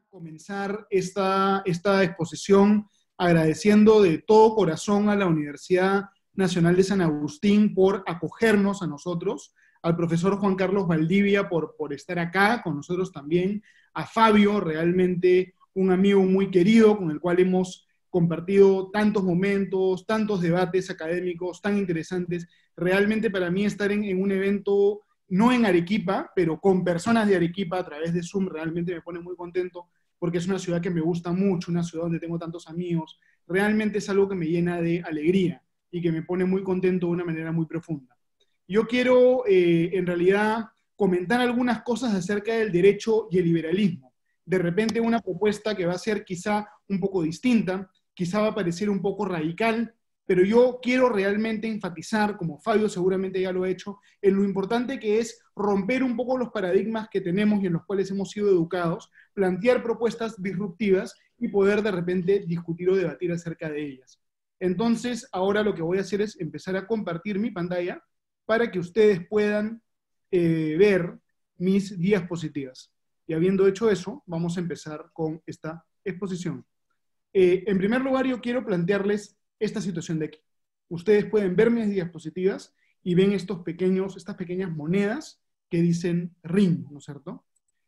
comenzar esta exposición agradeciendo de todo corazón a la Universidad Nacional de San Agustín por acogernos a nosotros, al profesor Juan Carlos Valdivia por estar acá con nosotros también, a Fabio, realmente un amigo muy querido con el cual hemos compartido tantos momentos, tantos debates académicos tan interesantes. Realmente para mí estar en un evento, no en Arequipa, pero con personas de Arequipa a través de Zoom, realmente me pone muy contento, porque es una ciudad que me gusta mucho, una ciudad donde tengo tantos amigos. Realmente es algo que me llena de alegría y que me pone muy contento de una manera muy profunda. Yo quiero, en realidad, comentar algunas cosas acerca del derecho y el liberalismo. De repente una propuesta que va a ser quizá un poco distinta, quizá va a parecer un poco radical, pero yo quiero realmente enfatizar, como Fabio seguramente ya lo ha hecho, en lo importante que es romper un poco los paradigmas que tenemos y en los cuales hemos sido educados, plantear propuestas disruptivas y poder de repente discutir o debatir acerca de ellas. Entonces, ahora lo que voy a hacer es empezar a compartir mi pantalla para que ustedes puedan ver mis diapositivas. Y habiendo hecho eso, vamos a empezar con esta exposición. En primer lugar, yo quiero plantearles esta situación de aquí. Ustedes pueden ver mis diapositivas y ven estas pequeñas monedas que dicen RIN, ¿no es cierto?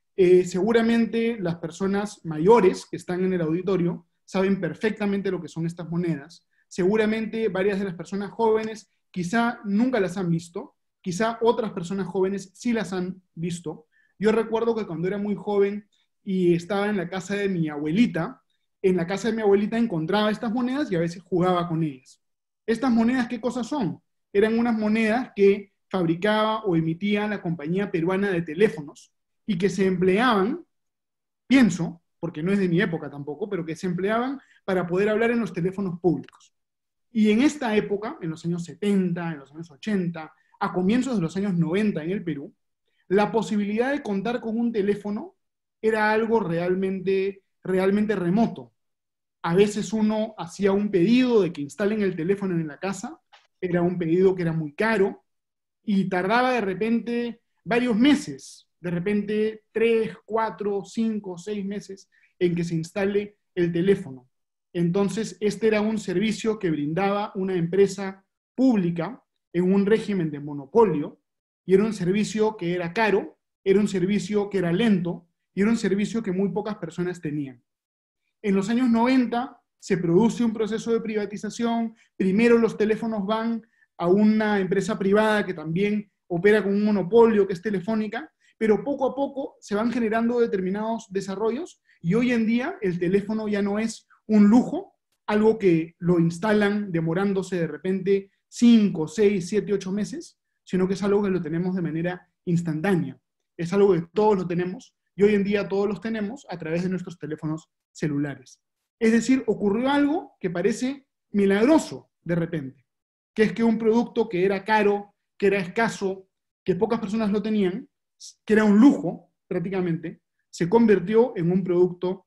Seguramente las personas mayores que están en el auditorio saben perfectamente lo que son estas monedas. Seguramente varias de las personas jóvenes quizá nunca las han visto, quizá otras personas jóvenes sí las han visto. Yo recuerdo que cuando era muy joven y estaba en la casa de mi abuelita, en la casa de mi abuelita encontraba estas monedas y a veces jugaba con ellas. ¿Estas monedas qué cosas son? Eran unas monedas que fabricaba o emitía la compañía peruana de teléfonos y que se empleaban, pienso, porque no es de mi época tampoco, pero que se empleaban para poder hablar en los teléfonos públicos. Y en esta época, en los años 70, en los años 80, a comienzos de los años 90 en el Perú, la posibilidad de contar con un teléfono era algo realmente remoto. A veces uno hacía un pedido de que instalen el teléfono en la casa, era un pedido que era muy caro, y tardaba de repente varios meses, de repente 3, 4, 5, 6 meses en que se instale el teléfono. Entonces, este era un servicio que brindaba una empresa pública en un régimen de monopolio, y era un servicio que era caro, era un servicio que era lento, y era un servicio que muy pocas personas tenían. En los años 90 se produce un proceso de privatización, primero los teléfonos van a una empresa privada que también opera con un monopolio que es Telefónica, pero poco a poco se van generando determinados desarrollos y hoy en día el teléfono ya no es un lujo, algo que lo instalan demorándose de repente 5, 6, 7, 8 meses, sino que es algo que lo tenemos de manera instantánea. Es algo que todos lo tenemos y hoy en día todos los tenemos a través de nuestros teléfonos celulares. Es decir, ocurrió algo que parece milagroso de repente, que es que un producto que era caro, que era escaso, que pocas personas lo tenían, que era un lujo prácticamente, se convirtió en un producto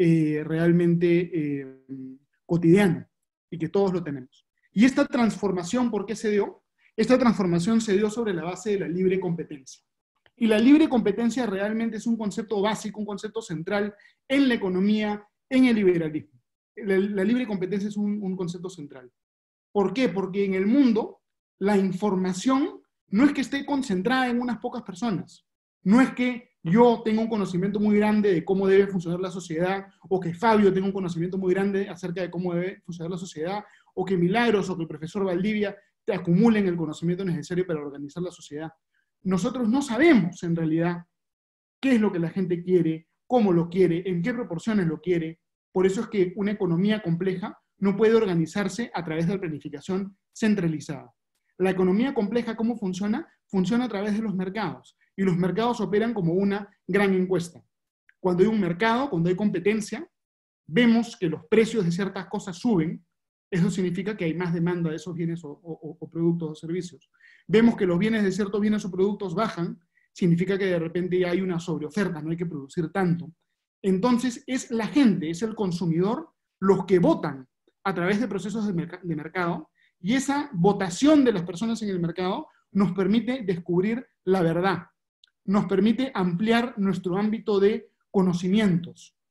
realmente cotidiano y que todos lo tenemos. Y esta transformación, ¿por qué se dio? Esta transformación se dio sobre la base de la libre competencia. Y la libre competencia realmente es un concepto básico, un concepto central en la economía, en el liberalismo. La libre competencia es un concepto central. ¿Por qué? Porque en el mundo la información no es que esté concentrada en unas pocas personas. No es que yo tenga un conocimiento muy grande de cómo debe funcionar la sociedad, o que Fabio tenga un conocimiento muy grande acerca de cómo debe funcionar la sociedad, o que Milagros o que el profesor Valdivia te acumulen el conocimiento necesario para organizar la sociedad. Nosotros no sabemos en realidad qué es lo que la gente quiere, cómo lo quiere, en qué proporciones lo quiere. Por eso es que una economía compleja no puede organizarse a través de la planificación centralizada. La economía compleja, ¿cómo funciona? Funciona a través de los mercados. Y los mercados operan como una gran encuesta. Cuando hay un mercado, cuando hay competencia, vemos que los precios de ciertas cosas suben. Eso significa que hay más demanda de esos bienes o productos o servicios. Vemos que los bienes de ciertos bienes o productos bajan, significa que de repente hay una sobreoferta, no hay que producir tanto. Entonces es la gente, es el consumidor, los que votan a través de procesos de mercado, y esa votación de las personas en el mercado nos permite descubrir la verdad, nos permite ampliar nuestro ámbito de conocimientos,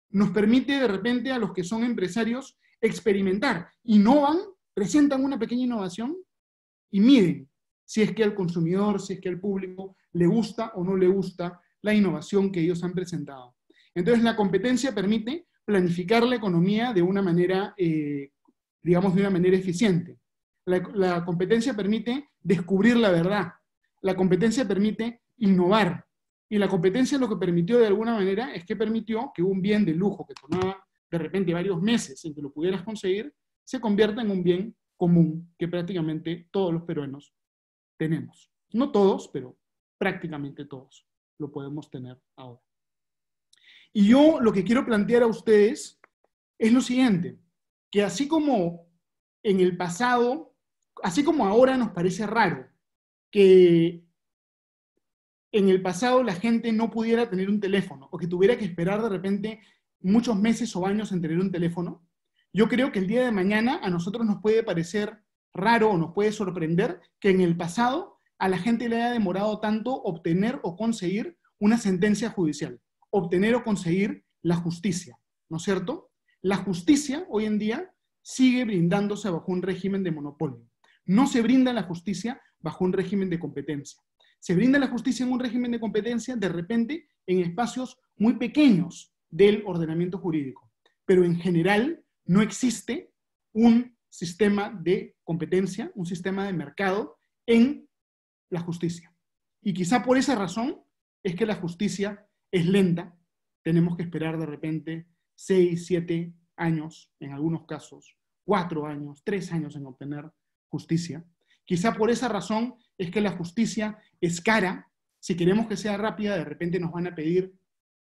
nos permite de repente a los que son empresarios experimentar, innovan, presentan una pequeña innovación y miden si es que al consumidor, si es que al público le gusta o no le gusta la innovación que ellos han presentado. Entonces la competencia permite planificar la economía de una manera, digamos, de una manera eficiente. La competencia permite descubrir la verdad. La competencia permite innovar. Y la competencia lo que permitió de alguna manera es que permitió que un bien de lujo que tomaba de repente varios meses en que lo pudieras conseguir, se convierta en un bien común que prácticamente todos los peruanos tenemos. No todos, pero prácticamente todos lo podemos tener ahora. Y yo lo que quiero plantear a ustedes es lo siguiente, que así como en el pasado, así como ahora nos parece raro que en el pasado la gente no pudiera tener un teléfono o que tuviera que esperar de repente muchos meses o años en tener un teléfono, yo creo que el día de mañana a nosotros nos puede parecer raro o nos puede sorprender que en el pasado a la gente le haya demorado tanto obtener o conseguir una sentencia judicial, obtener o conseguir la justicia, ¿no es cierto? La justicia hoy en día sigue brindándose bajo un régimen de monopolio. No se brinda la justicia bajo un régimen de competencia. Se brinda la justicia en un régimen de competencia de repente en espacios muy pequeños del ordenamiento jurídico. Pero en general no existe un sistema de competencia, un sistema de mercado en la justicia. Y quizá por esa razón es que la justicia es lenta. Tenemos que esperar de repente 6, 7 años, en algunos casos, 4 años, 3 años en obtener justicia. Quizá por esa razón es que la justicia es cara. Si queremos que sea rápida, de repente nos van a pedir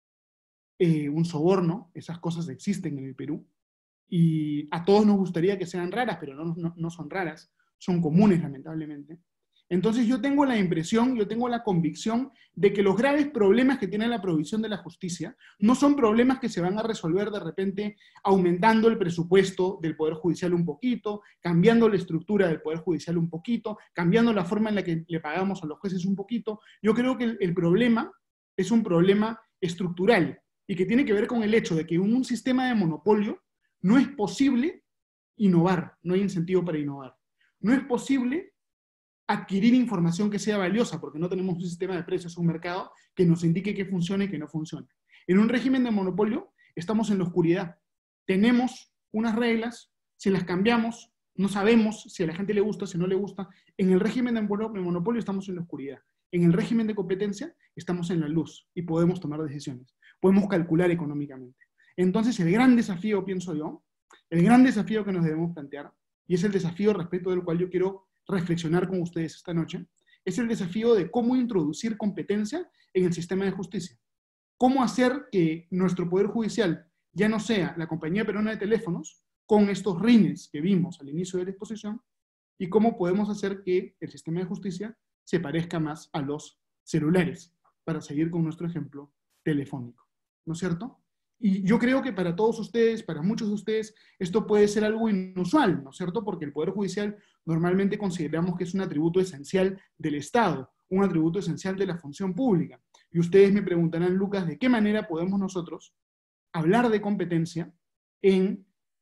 un soborno. Esas cosas existen en el Perú. Y a todos nos gustaría que sean raras, pero no son raras. Son comunes, lamentablemente. Entonces yo tengo la impresión, yo tengo la convicción de que los graves problemas que tiene la provisión de la justicia no son problemas que se van a resolver de repente aumentando el presupuesto del Poder Judicial un poquito, cambiando la estructura del Poder Judicial un poquito, cambiando la forma en la que le pagamos a los jueces un poquito. Yo creo que el problema es un problema estructural y que tiene que ver con el hecho de que en un sistema de monopolio no es posible innovar, no hay incentivo para innovar. No es posible adquirir información que sea valiosa, porque no tenemos un sistema de precios, un mercado que nos indique qué funciona y qué no funciona. En un régimen de monopolio estamos en la oscuridad. Tenemos unas reglas, si las cambiamos, no sabemos si a la gente le gusta, si no le gusta. En el régimen de monopolio estamos en la oscuridad. En el régimen de competencia estamos en la luz y podemos tomar decisiones. Podemos calcular económicamente. Entonces el gran desafío, pienso yo, el gran desafío que nos debemos plantear, y es el desafío respecto del cual yo quiero reflexionar con ustedes esta noche, es el desafío de cómo introducir competencia en el sistema de justicia. Cómo hacer que nuestro Poder Judicial ya no sea la Compañía Peruana de Teléfonos, con estos rines que vimos al inicio de la exposición, y cómo podemos hacer que el sistema de justicia se parezca más a los celulares, para seguir con nuestro ejemplo telefónico. ¿No es cierto? Y yo creo que para todos ustedes, para muchos de ustedes, esto puede ser algo inusual, ¿no es cierto? Porque el Poder Judicial normalmente consideramos que es un atributo esencial del Estado, un atributo esencial de la función pública. Y ustedes me preguntarán, Lucas, ¿de qué manera podemos nosotros hablar de competencia en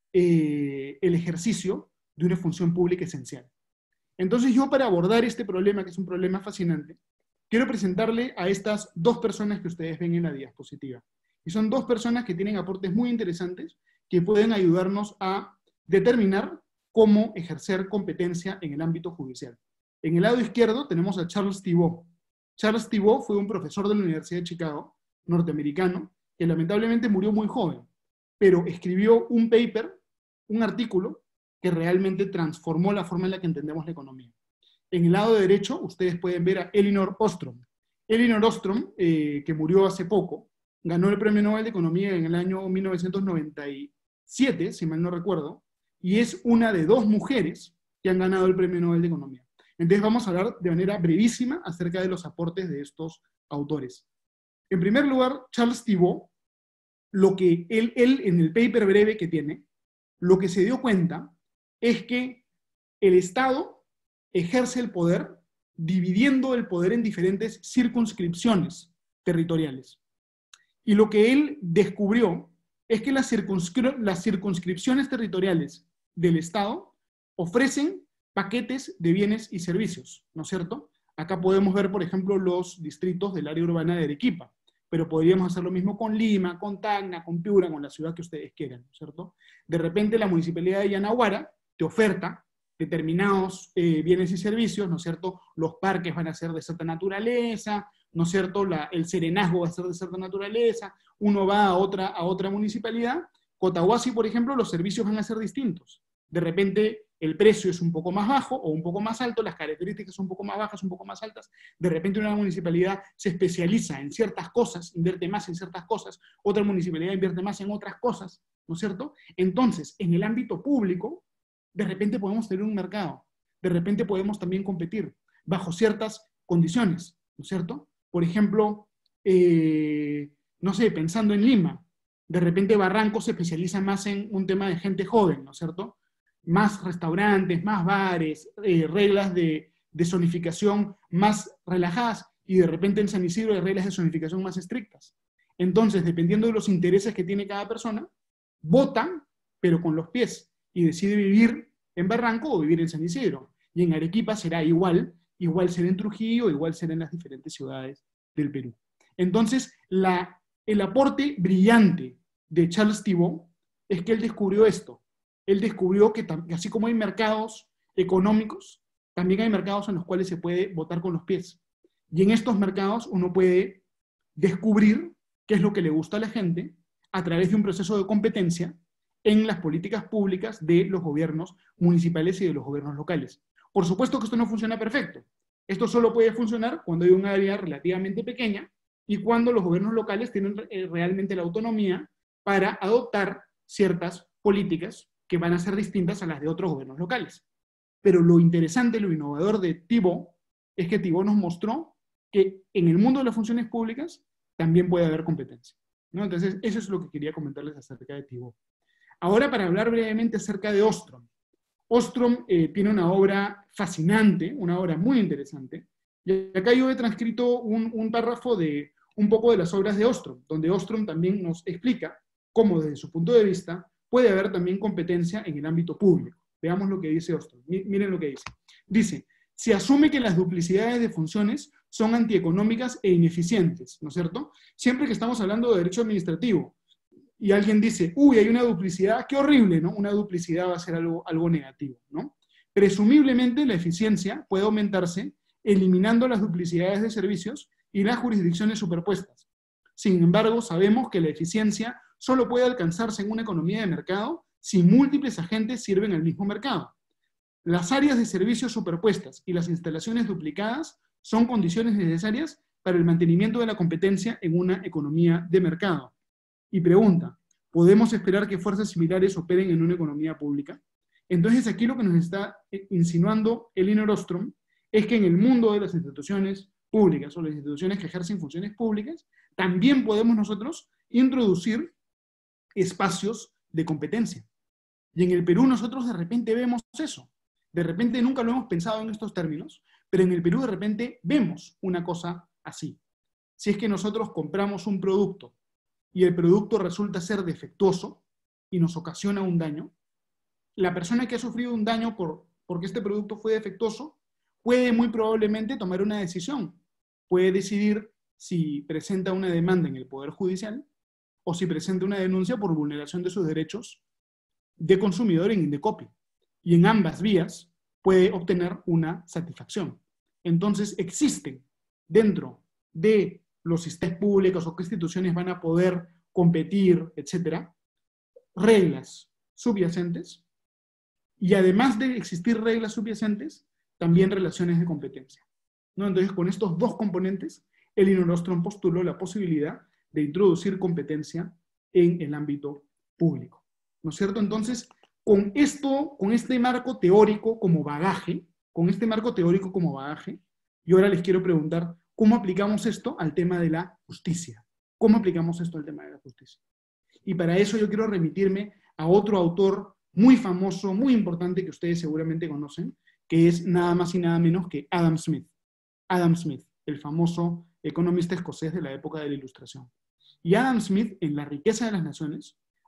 el ejercicio de una función pública esencial? Entonces yo, para abordar este problema, que es un problema fascinante, quiero presentarle a estas dos personas que ustedes ven en la diapositiva. Y son dos personas que tienen aportes muy interesantes que pueden ayudarnos a determinar cómo ejercer competencia en el ámbito judicial. En el lado izquierdo tenemos a Charles Thibault. Charles Thibault fue un profesor de la Universidad de Chicago, norteamericano, que lamentablemente murió muy joven, pero escribió un paper, un artículo, que realmente transformó la forma en la que entendemos la economía. En el lado derecho ustedes pueden ver a Elinor Ostrom. Elinor Ostrom, que murió hace poco, ganó el Premio Nobel de Economía en el año 1997, si mal no recuerdo, y es una de 2 mujeres que han ganado el Premio Nobel de Economía. Entonces vamos a hablar de manera brevísima acerca de los aportes de estos autores. En primer lugar, Charles Thibault, lo que él en el paper breve que tiene, lo que se dio cuenta es que el Estado ejerce el poder dividiendo el poder en diferentes circunscripciones territoriales. Y lo que él descubrió es que las circunscripciones territoriales del Estado ofrecen paquetes de bienes y servicios, ¿no es cierto? Acá podemos ver, por ejemplo, los distritos del área urbana de Arequipa, pero podríamos hacer lo mismo con Lima, con Tacna, con Piura, con la ciudad que ustedes quieran, ¿no es cierto? De repente la municipalidad de Yanaguara te oferta determinados bienes y servicios, ¿no es cierto? Los parques van a ser de cierta naturaleza, ¿no es cierto? El serenazgo va a ser de cierta naturaleza, uno va a otra municipalidad, Cotahuasi, por ejemplo, los servicios van a ser distintos. De repente el precio es un poco más bajo o un poco más alto, las características son un poco más bajas, un poco más altas. De repente una municipalidad se especializa en ciertas cosas, invierte más en ciertas cosas, otra municipalidad invierte más en otras cosas, ¿no es cierto? Entonces, en el ámbito público, de repente podemos tener un mercado, de repente podemos también competir bajo ciertas condiciones, ¿no es cierto? Por ejemplo, no sé, pensando en Lima, de repente Barranco se especializa más en un tema de gente joven, ¿no es cierto? Más restaurantes, más bares, reglas de zonificación más relajadas, y de repente en San Isidro hay reglas de zonificación más estrictas. Entonces, dependiendo de los intereses que tiene cada persona, votan, pero con los pies, y decide vivir en Barranco o vivir en San Isidro. Y en Arequipa será igual será en Trujillo, igual será en las diferentes ciudades del Perú. Entonces, el aporte brillante de Charles Thibault es que él descubrió esto. Él descubrió que así como hay mercados económicos, también hay mercados en los cuales se puede votar con los pies. Y en estos mercados uno puede descubrir qué es lo que le gusta a la gente a través de un proceso de competencia en las políticas públicas de los gobiernos municipales y de los gobiernos locales. Por supuesto que esto no funciona perfecto. Esto solo puede funcionar cuando hay un área relativamente pequeña y cuando los gobiernos locales tienen realmente la autonomía para adoptar ciertas políticas que van a ser distintas a las de otros gobiernos locales. Pero lo interesante, lo innovador de Thibault es que Thibault nos mostró que en el mundo de las funciones públicas también puede haber competencia, ¿no? Entonces, eso es lo que quería comentarles acerca de Thibault. Ahora, para hablar brevemente acerca de Ostrom. Ostrom tiene una obra fascinante, una obra muy interesante, y acá yo he transcrito un párrafo de un poco de las obras de Ostrom, donde Ostrom también nos explica cómo desde su punto de vista puede haber también competencia en el ámbito público. Veamos lo que dice Ostrom. Miren lo que dice. Dice, se asume que las duplicidades de funciones son antieconómicas e ineficientes, ¿no es cierto? Siempre que estamos hablando de derecho administrativo, y alguien dice, uy, hay una duplicidad, qué horrible, ¿no? Una duplicidad va a ser algo negativo, ¿no? Presumiblemente la eficiencia puede aumentarse eliminando las duplicidades de servicios y las jurisdicciones superpuestas. Sin embargo, sabemos que la eficiencia solo puede alcanzarse en una economía de mercado si múltiples agentes sirven al mismo mercado. Las áreas de servicios superpuestas y las instalaciones duplicadas son condiciones necesarias para el mantenimiento de la competencia en una economía de mercado. Y pregunta, ¿podemos esperar que fuerzas similares operen en una economía pública? Entonces aquí lo que nos está insinuando Elinor Ostrom es que en el mundo de las instituciones públicas o las instituciones que ejercen funciones públicas, también podemos nosotros introducir espacios de competencia. Y en el Perú nosotros de repente vemos eso. De repente nunca lo hemos pensado en estos términos, pero en el Perú de repente vemos una cosa así. Si es que nosotros compramos un producto y el producto resulta ser defectuoso y nos ocasiona un daño, la persona que ha sufrido un daño porque este producto fue defectuoso puede muy probablemente tomar una decisión. Puede decidir si presenta una demanda en el Poder Judicial o si presenta una denuncia por vulneración de sus derechos de consumidor en Indecopi. Y en ambas vías puede obtener una satisfacción. Entonces existen dentro de los sistemas públicos o qué instituciones van a poder competir, etcétera, reglas subyacentes, y además de existir reglas subyacentes, también relaciones de competencia, ¿no? Entonces, con estos dos componentes, Elinor Ostrom postuló la posibilidad de introducir competencia en el ámbito público, ¿no es cierto? Entonces, con este marco teórico como bagaje, yo ahora les quiero preguntar, ¿cómo aplicamos esto al tema de la justicia? ¿Cómo aplicamos esto al tema de la justicia? Y para eso yo quiero remitirme a otro autor muy famoso, muy importante, que ustedes seguramente conocen, que es nada más y nada menos que Adam Smith. Adam Smith, el famoso economista escocés de la época de la Ilustración. Y Adam Smith, en La riqueza de las naciones,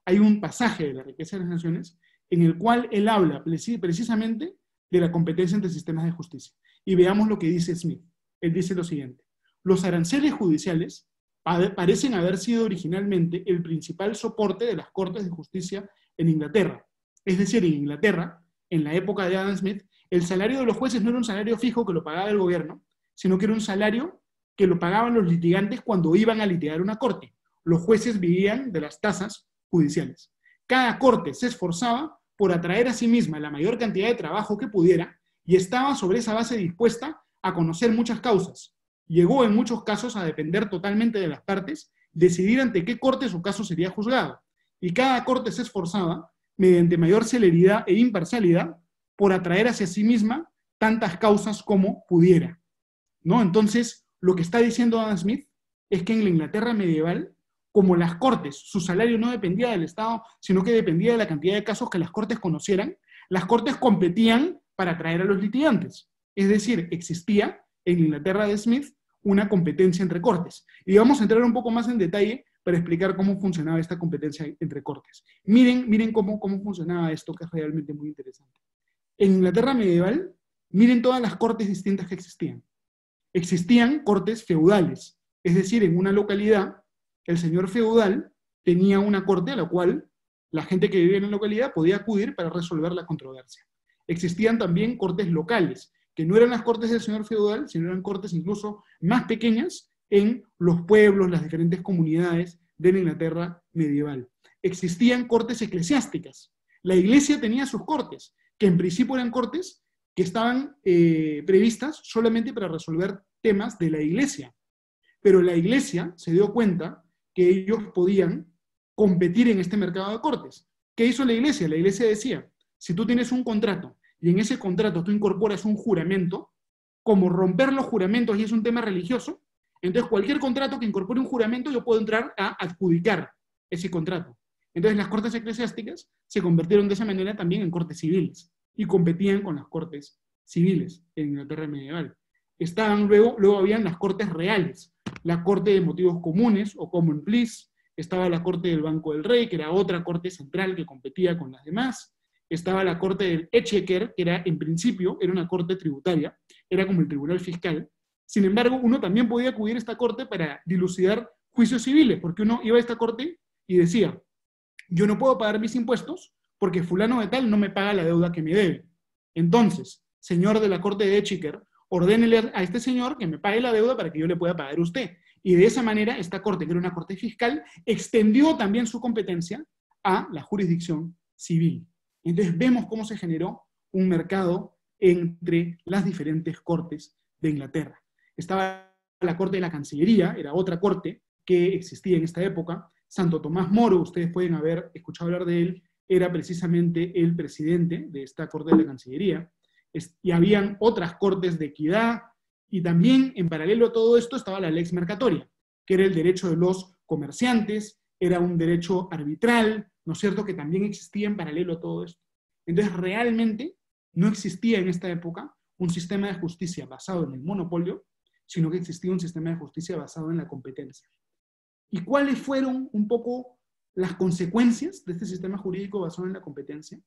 hay un pasaje de La riqueza de las naciones en el cual él habla precisamente de la competencia entre sistemas de justicia. Y veamos lo que dice Smith. Él dice lo siguiente: los aranceles judiciales parecen haber sido originalmente el principal soporte de las cortes de justicia en Inglaterra. Es decir, en Inglaterra, en la época de Adam Smith, el salario de los jueces no era un salario fijo que lo pagaba el gobierno, sino que era un salario que lo pagaban los litigantes cuando iban a litigar una corte. Los jueces vivían de las tasas judiciales. Cada corte se esforzaba por atraer a sí misma la mayor cantidad de trabajo que pudiera y estaba sobre esa base dispuesta a conocer muchas causas. Llegó en muchos casos a depender totalmente de las partes, decidir ante qué corte su caso sería juzgado. Y cada corte se esforzaba, mediante mayor celeridad e imparcialidad, por atraer hacia sí misma tantas causas como pudiera, ¿no? Entonces, lo que está diciendo Adam Smith es que en la Inglaterra medieval, como las cortes, su salario no dependía del Estado, sino que dependía de la cantidad de casos que las cortes conocieran, las cortes competían para atraer a los litigantes. Es decir, existía en la Inglaterra de Smith una competencia entre cortes. Y vamos a entrar un poco más en detalle para explicar cómo funcionaba esta competencia entre cortes. Miren cómo funcionaba esto, que es realmente muy interesante. En Inglaterra medieval, miren todas las cortes distintas que existían. Existían cortes feudales, es decir, en una localidad, el señor feudal tenía una corte a la cual la gente que vivía en la localidad podía acudir para resolver la controversia. Existían también cortes locales, que no eran las cortes del señor feudal, sino eran cortes incluso más pequeñas en los pueblos, las diferentes comunidades de la Inglaterra medieval. Existían cortes eclesiásticas. La iglesia tenía sus cortes, que en principio eran cortes que estaban previstas solamente para resolver temas de la iglesia. Pero la iglesia se dio cuenta que ellos podían competir en este mercado de cortes. ¿Qué hizo la iglesia? La iglesia decía, si tú tienes un contrato y en ese contrato tú incorporas un juramento, como romper los juramentos y es un tema religioso, entonces cualquier contrato que incorpore un juramento yo puedo entrar a adjudicar ese contrato. Entonces las cortes eclesiásticas se convirtieron de esa manera también en cortes civiles y competían con las cortes civiles en Inglaterra medieval. Luego habían las cortes reales, la corte de motivos comunes o common pleas, estaba la corte del Banco del Rey, que era otra corte central que competía con las demás, estaba la corte del Exchequer, que era en principio era una corte tributaria, era como el tribunal fiscal. Sin embargo, uno también podía acudir a esta corte para dilucidar juicios civiles, porque uno iba a esta corte y decía, yo no puedo pagar mis impuestos porque fulano de tal no me paga la deuda que me debe. Entonces, señor de la corte de Exchequer, ordénele a este señor que me pague la deuda para que yo le pueda pagar a usted. Y de esa manera, esta corte, que era una corte fiscal, extendió también su competencia a la jurisdicción civil. Entonces vemos cómo se generó un mercado entre las diferentes cortes de Inglaterra. Estaba la corte de la Cancillería, era otra corte que existía en esta época. Santo Tomás Moro, ustedes pueden haber escuchado hablar de él, era precisamente el presidente de esta corte de la Cancillería. Y habían otras cortes de equidad, y también en paralelo a todo esto estaba la lex mercatoria, que era el derecho de los comerciantes, era un derecho arbitral, ¿no es cierto?, que también existía en paralelo a todo esto. Entonces realmente no existía en esta época un sistema de justicia basado en el monopolio, sino que existía un sistema de justicia basado en la competencia. ¿Y cuáles fueron un poco las consecuencias de este sistema jurídico basado en la competencia?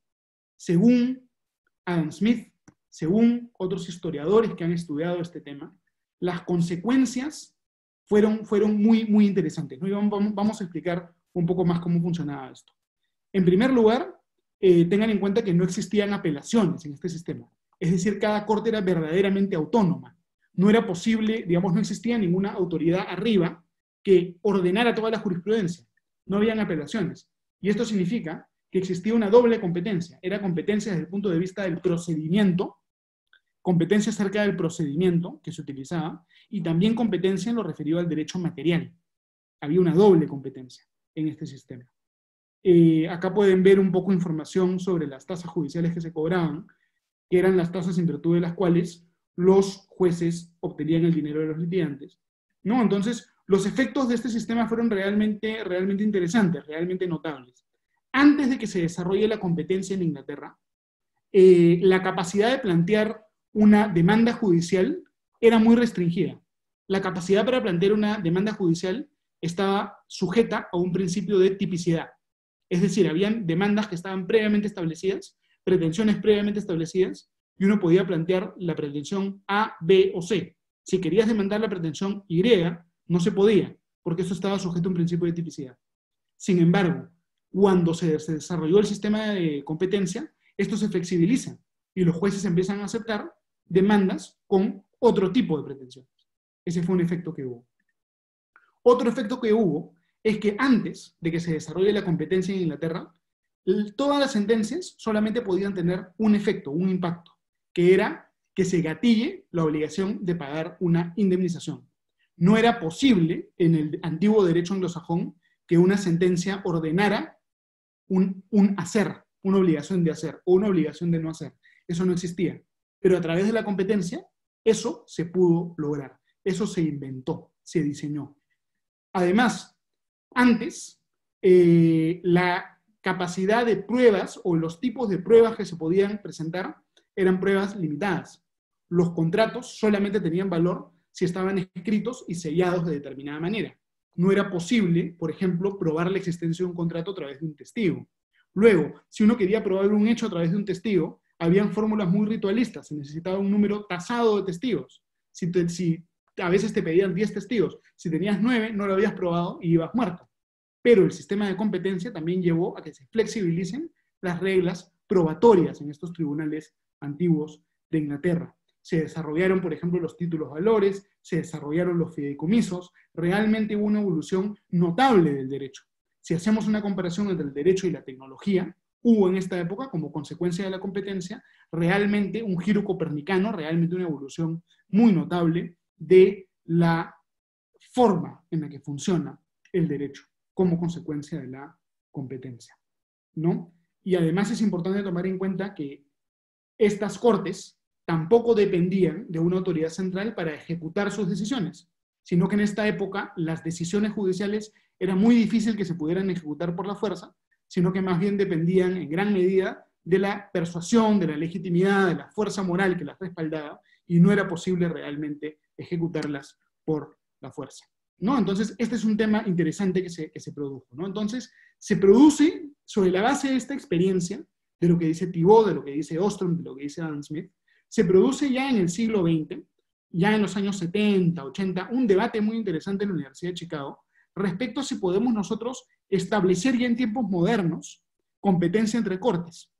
Según Adam Smith, según otros historiadores que han estudiado este tema, las consecuencias fueron muy interesantes, ¿no? Y vamos a explicar un poco más cómo funcionaba esto. En primer lugar, tengan en cuenta que no existían apelaciones en este sistema. Es decir, cada corte era verdaderamente autónoma. No era posible, digamos, no existía ninguna autoridad arriba que ordenara toda la jurisprudencia. No habían apelaciones. Y esto significa que existía una doble competencia. Era competencia desde el punto de vista del procedimiento, competencia acerca del procedimiento que se utilizaba, y también competencia en lo referido al derecho material. Había una doble competencia en este sistema. Acá pueden ver un poco de información sobre las tasas judiciales que se cobraban, que eran las tasas en virtud de las cuales los jueces obtenían el dinero de los litigantes, ¿no? Entonces, los efectos de este sistema fueron realmente interesantes, realmente notables. Antes de que se desarrolle la competencia en Inglaterra, la capacidad de plantear una demanda judicial era muy restringida. La capacidad para plantear una demanda judicial estaba sujeta a un principio de tipicidad. Es decir, habían demandas que estaban previamente establecidas, pretensiones previamente establecidas, y uno podía plantear la pretensión A, B o C. Si querías demandar la pretensión Y, no se podía, porque eso estaba sujeto a un principio de tipicidad. Sin embargo, cuando se desarrolló el sistema de competencia, esto se flexibiliza y los jueces empiezan a aceptar demandas con otro tipo de pretensiones. Ese fue un efecto que hubo. Otro efecto que hubo es que antes de que se desarrolle la competencia en Inglaterra, todas las sentencias solamente podían tener un efecto, un impacto, que era que se gatille la obligación de pagar una indemnización. No era posible en el antiguo derecho anglosajón que una sentencia ordenara un hacer, una obligación de hacer o una obligación de no hacer. Eso no existía. Pero a través de la competencia, eso se pudo lograr. Eso se inventó, se diseñó. Además, antes, la capacidad de pruebas o los tipos de pruebas que se podían presentar eran pruebas limitadas. Los contratos solamente tenían valor si estaban escritos y sellados de determinada manera. No era posible, por ejemplo, probar la existencia de un contrato a través de un testigo. Luego, si uno quería probar un hecho a través de un testigo, habían fórmulas muy ritualistas, se necesitaba un número tasado de testigos. Si a veces te pedían 10 testigos, si tenías 9, no lo habías probado y ibas muerto. Pero el sistema de competencia también llevó a que se flexibilicen las reglas probatorias en estos tribunales antiguos de Inglaterra. Se desarrollaron, por ejemplo, los títulos valores, se desarrollaron los fideicomisos, realmente hubo una evolución notable del derecho. Si hacemos una comparación entre el derecho y la tecnología, hubo en esta época, como consecuencia de la competencia, realmente un giro copernicano, realmente una evolución muy notable de la forma en la que funciona el derecho, como consecuencia de la competencia, ¿no? Y además es importante tomar en cuenta que estas cortes tampoco dependían de una autoridad central para ejecutar sus decisiones, sino que en esta época las decisiones judiciales era muy difícil que se pudieran ejecutar por la fuerza, sino que más bien dependían en gran medida de la persuasión, de la legitimidad, de la fuerza moral que las respaldaba, y no era posible realmente ejecutarlas por la fuerza, ¿no? Entonces, este es un tema interesante que se produjo, ¿no? Entonces, se produce sobre la base de esta experiencia, de lo que dice Thibault, de lo que dice Ostrom, de lo que dice Adam Smith, se produce ya en el siglo XX, ya en los años 70, 80, un debate muy interesante en la Universidad de Chicago respecto a si podemos nosotros establecer ya en tiempos modernos competencia entre cortes.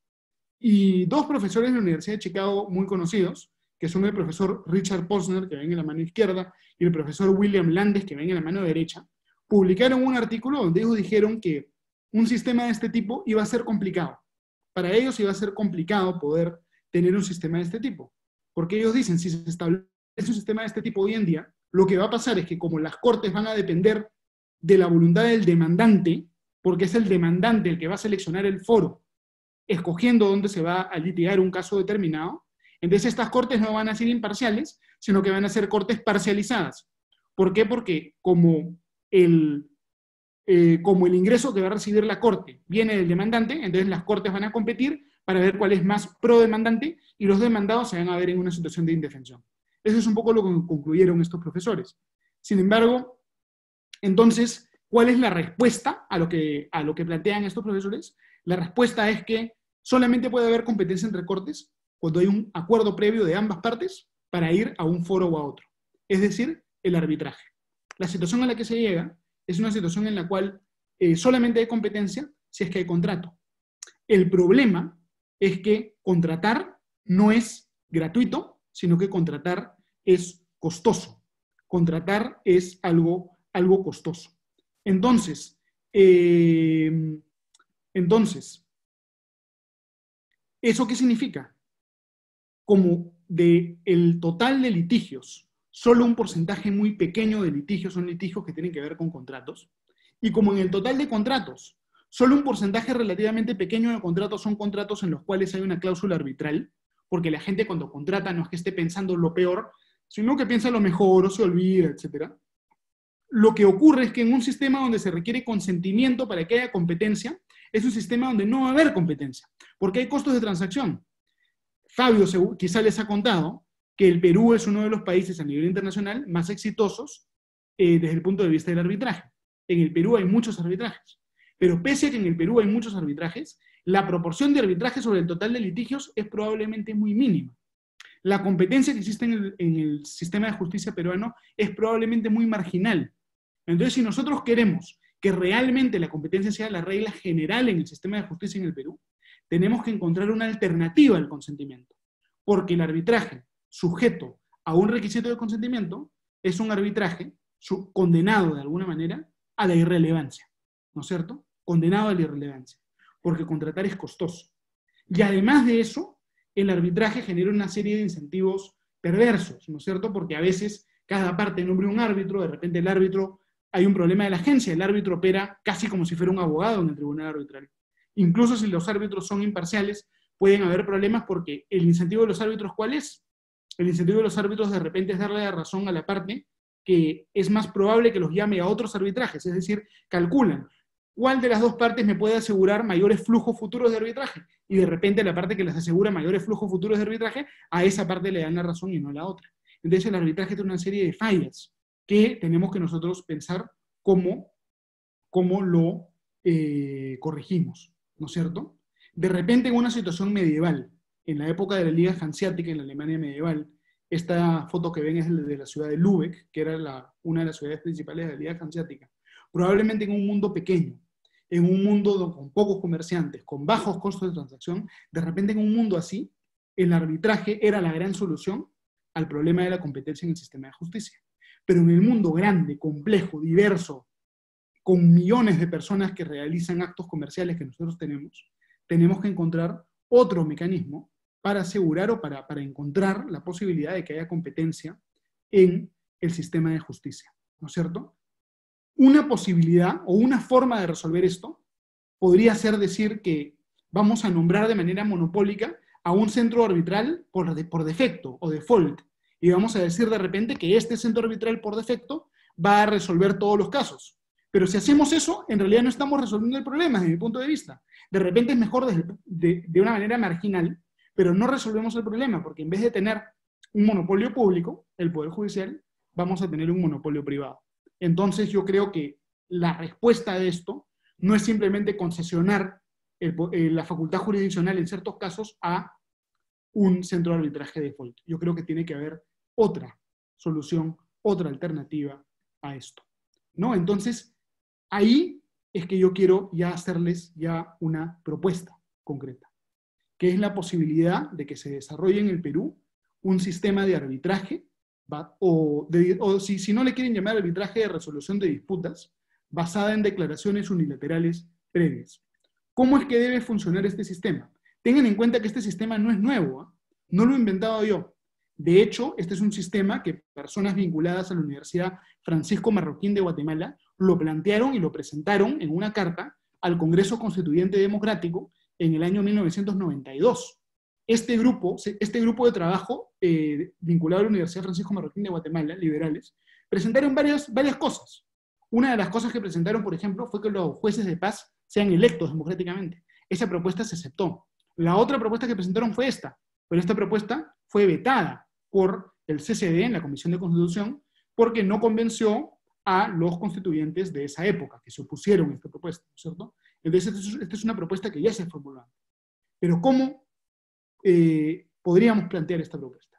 Y dos profesores de la Universidad de Chicago muy conocidos, que son el profesor Richard Posner, que ven en la mano izquierda, y el profesor William Landes, que ven en la mano derecha, publicaron un artículo donde ellos dijeron que un sistema de este tipo iba a ser complicado. Para ellos iba a ser complicado poder tener un sistema de este tipo. Porque ellos dicen, si se establece un sistema de este tipo hoy en día, lo que va a pasar es que como las cortes van a depender de la voluntad del demandante, porque es el demandante el que va a seleccionar el foro, escogiendo dónde se va a litigar un caso determinado, entonces estas cortes no van a ser imparciales, sino que van a ser cortes parcializadas. ¿Por qué? Porque como el ingreso que va a recibir la corte viene del demandante, entonces las cortes van a competir para ver cuál es más pro demandante y los demandados se van a ver en una situación de indefensión. Eso es un poco lo que concluyeron estos profesores. Sin embargo, entonces, ¿cuál es la respuesta a lo que plantean estos profesores? La respuesta es que solamente puede haber competencia entre cortes cuando hay un acuerdo previo de ambas partes para ir a un foro o a otro. Es decir, el arbitraje. La situación a la que se llega es una situación en la cual solamente hay competencia si es que hay contrato. El problema es que contratar no es gratuito, sino que contratar es costoso. Contratar es algo costoso. Entonces, ¿eso qué significa? Como del total de litigios, solo un porcentaje muy pequeño de litigios son litigios que tienen que ver con contratos, y como en el total de contratos, solo un porcentaje relativamente pequeño de contratos son contratos en los cuales hay una cláusula arbitral, porque la gente cuando contrata no es que esté pensando lo peor, sino que piensa lo mejor o se olvida, etc. Lo que ocurre es que en un sistema donde se requiere consentimiento para que haya competencia, es un sistema donde no va a haber competencia, porque hay costos de transacción. Fabio quizá les ha contado que el Perú es uno de los países a nivel internacional más exitosos desde el punto de vista del arbitraje. En el Perú hay muchos arbitrajes. Pero pese a que en el Perú hay muchos arbitrajes, la proporción de arbitraje sobre el total de litigios es probablemente muy mínima. La competencia que existe en el sistema de justicia peruano es probablemente muy marginal. Entonces, si nosotros queremos que realmente la competencia sea la regla general en el sistema de justicia en el Perú, tenemos que encontrar una alternativa al consentimiento. Porque el arbitraje sujeto a un requisito de consentimiento es un arbitraje condenado de alguna manera a la irrelevancia, ¿no es cierto? Condenado a la irrelevancia, porque contratar es costoso. Y además de eso, el arbitraje genera una serie de incentivos perversos, ¿no es cierto? Porque a veces cada parte nombra un árbitro, de repente el árbitro, hay un problema de la agencia, el árbitro opera casi como si fuera un abogado en el tribunal arbitral. Incluso si los árbitros son imparciales, pueden haber problemas porque el incentivo de los árbitros, ¿cuál es? El incentivo de los árbitros de repente es darle la razón a la parte que es más probable que los llame a otros arbitrajes, es decir, calculan cuál de las dos partes me puede asegurar mayores flujos futuros de arbitraje, y de repente la parte que les asegura mayores flujos futuros de arbitraje, a esa parte le dan la razón y no a la otra. Entonces el arbitraje tiene una serie de fallas que tenemos que nosotros pensar cómo lo corregimos, ¿no es cierto? De repente en una situación medieval, en la época de la Liga Hanseática en la Alemania medieval, esta foto que ven es de la ciudad de Lübeck, que era una de las ciudades principales de la Liga Hanseática. Probablemente en un mundo pequeño, en un mundo con pocos comerciantes, con bajos costos de transacción, de repente en un mundo así, el arbitraje era la gran solución al problema de la competencia en el sistema de justicia. Pero en el mundo grande, complejo, diverso, con millones de personas que realizan actos comerciales que nosotros tenemos que encontrar otro mecanismo para asegurar o para encontrar la posibilidad de que haya competencia en el sistema de justicia, ¿no es cierto? Una posibilidad o una forma de resolver esto podría ser decir que vamos a nombrar de manera monopólica a un centro arbitral por defecto o default, y vamos a decir de repente que este centro arbitral por defecto va a resolver todos los casos. Pero si hacemos eso, en realidad no estamos resolviendo el problema desde mi punto de vista. De repente es mejor de una manera marginal, pero no resolvemos el problema, porque en vez de tener un monopolio público, el Poder Judicial, vamos a tener un monopolio privado. Entonces yo creo que la respuesta de esto no es simplemente concesionar la facultad jurisdiccional en ciertos casos a un centro de arbitraje default. Yo creo que tiene que haber otra solución, otra alternativa a esto, ¿no? Entonces, ahí es que yo quiero ya hacerles ya una propuesta concreta, que es la posibilidad de que se desarrolle en el Perú un sistema de arbitraje, o si no le quieren llamar arbitraje de resolución de disputas, basada en declaraciones unilaterales previas. ¿Cómo es que debe funcionar este sistema? Tengan en cuenta que este sistema no es nuevo, ¿eh? No lo he inventado yo. De hecho, este es un sistema que personas vinculadas a la Universidad Francisco Marroquín de Guatemala lo plantearon y lo presentaron en una carta al Congreso Constituyente Democrático en el año 1992. Este grupo de trabajo vinculado a la Universidad Francisco Marroquín de Guatemala, liberales, presentaron varias cosas. Una de las cosas que presentaron, por ejemplo, fue que los jueces de paz sean electos democráticamente. Esa propuesta se aceptó. La otra propuesta que presentaron fue esta, pero esta propuesta fue vetada por el CCD en la Comisión de Constitución porque no convenció a los constituyentes de esa época, que se opusieron a esta propuesta, ¿cierto? Entonces, esta es una propuesta que ya se formuló. Pero ¿cómo podríamos plantear esta propuesta?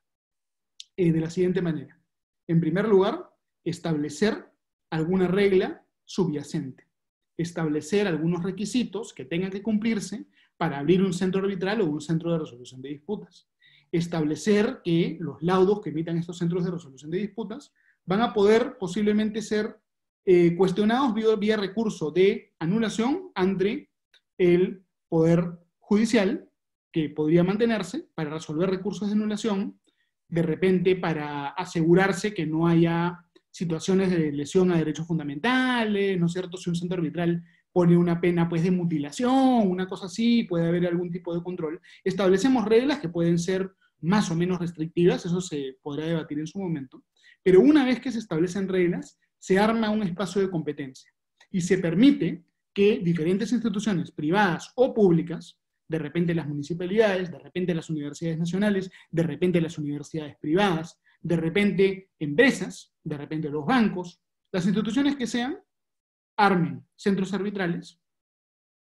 De la siguiente manera. En primer lugar, establecer alguna regla subyacente. Establecer algunos requisitos que tengan que cumplirse para abrir un centro arbitral o un centro de resolución de disputas. Establecer que los laudos que emitan estos centros de resolución de disputas van a poder posiblemente ser cuestionados vía recurso de anulación ante el Poder Judicial, que podría mantenerse para resolver recursos de anulación, de repente para asegurarse que no haya situaciones de lesión a derechos fundamentales, ¿no es cierto? Si un centro arbitral pone una pena pues, de mutilación, una cosa así, puede haber algún tipo de control. Establecemos reglas que pueden ser más o menos restrictivas, eso se podrá debatir en su momento, pero una vez que se establecen reglas, se arma un espacio de competencia y se permite que diferentes instituciones privadas o públicas, de repente las municipalidades, de repente las universidades nacionales, de repente las universidades privadas, de repente empresas, de repente los bancos, las instituciones que sean, armen centros arbitrales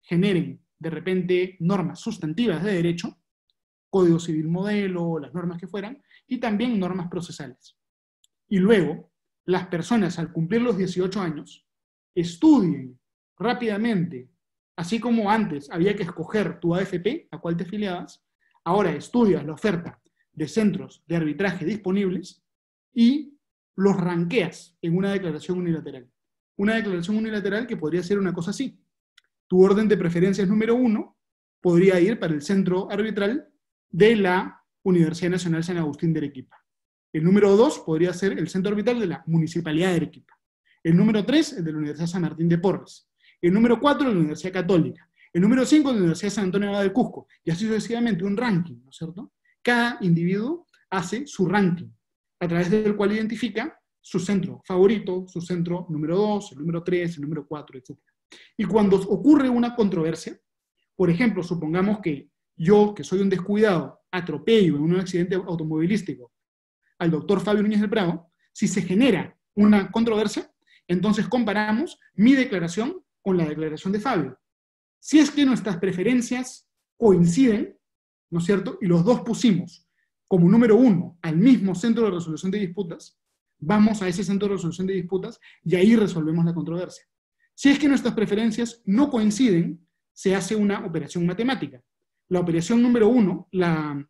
generen de repente normas sustantivas de derecho, Código Civil modelo, las normas que fueran, y también normas procesales. Y luego, las personas al cumplir los 18 años, estudien rápidamente, así como antes había que escoger tu AFP, a cuál te afiliabas, ahora estudias la oferta de centros de arbitraje disponibles y los ranqueas en una declaración unilateral. Una declaración unilateral que podría ser una cosa así. Tu orden de preferencias número 1 podría ir para el centro arbitral de la Universidad Nacional San Agustín de Arequipa. El número 2 podría ser el centro arbitral de la Municipalidad de Arequipa. El número 3, el de la Universidad San Martín de Porres. El número 4, de la Universidad Católica. El número 5, de la Universidad San Antonio Abad del Cusco. Y así sucesivamente, un ranking, ¿no es cierto? Cada individuo hace su ranking, a través del cual identifica su centro favorito, su centro número 2, el número 3, el número 4, etc. Y cuando ocurre una controversia, por ejemplo, supongamos que yo, que soy un descuidado, atropello en un accidente automovilístico al doctor Fabio Núñez del Prado, si se genera una controversia, entonces comparamos mi declaración con la declaración de Fabio. Si es que nuestras preferencias coinciden, ¿no es cierto? Y los dos pusimos como número 1 al mismo centro de resolución de disputas, vamos a ese centro de resolución de disputas y ahí resolvemos la controversia. Si es que nuestras preferencias no coinciden, se hace una operación matemática. La operación número 1, la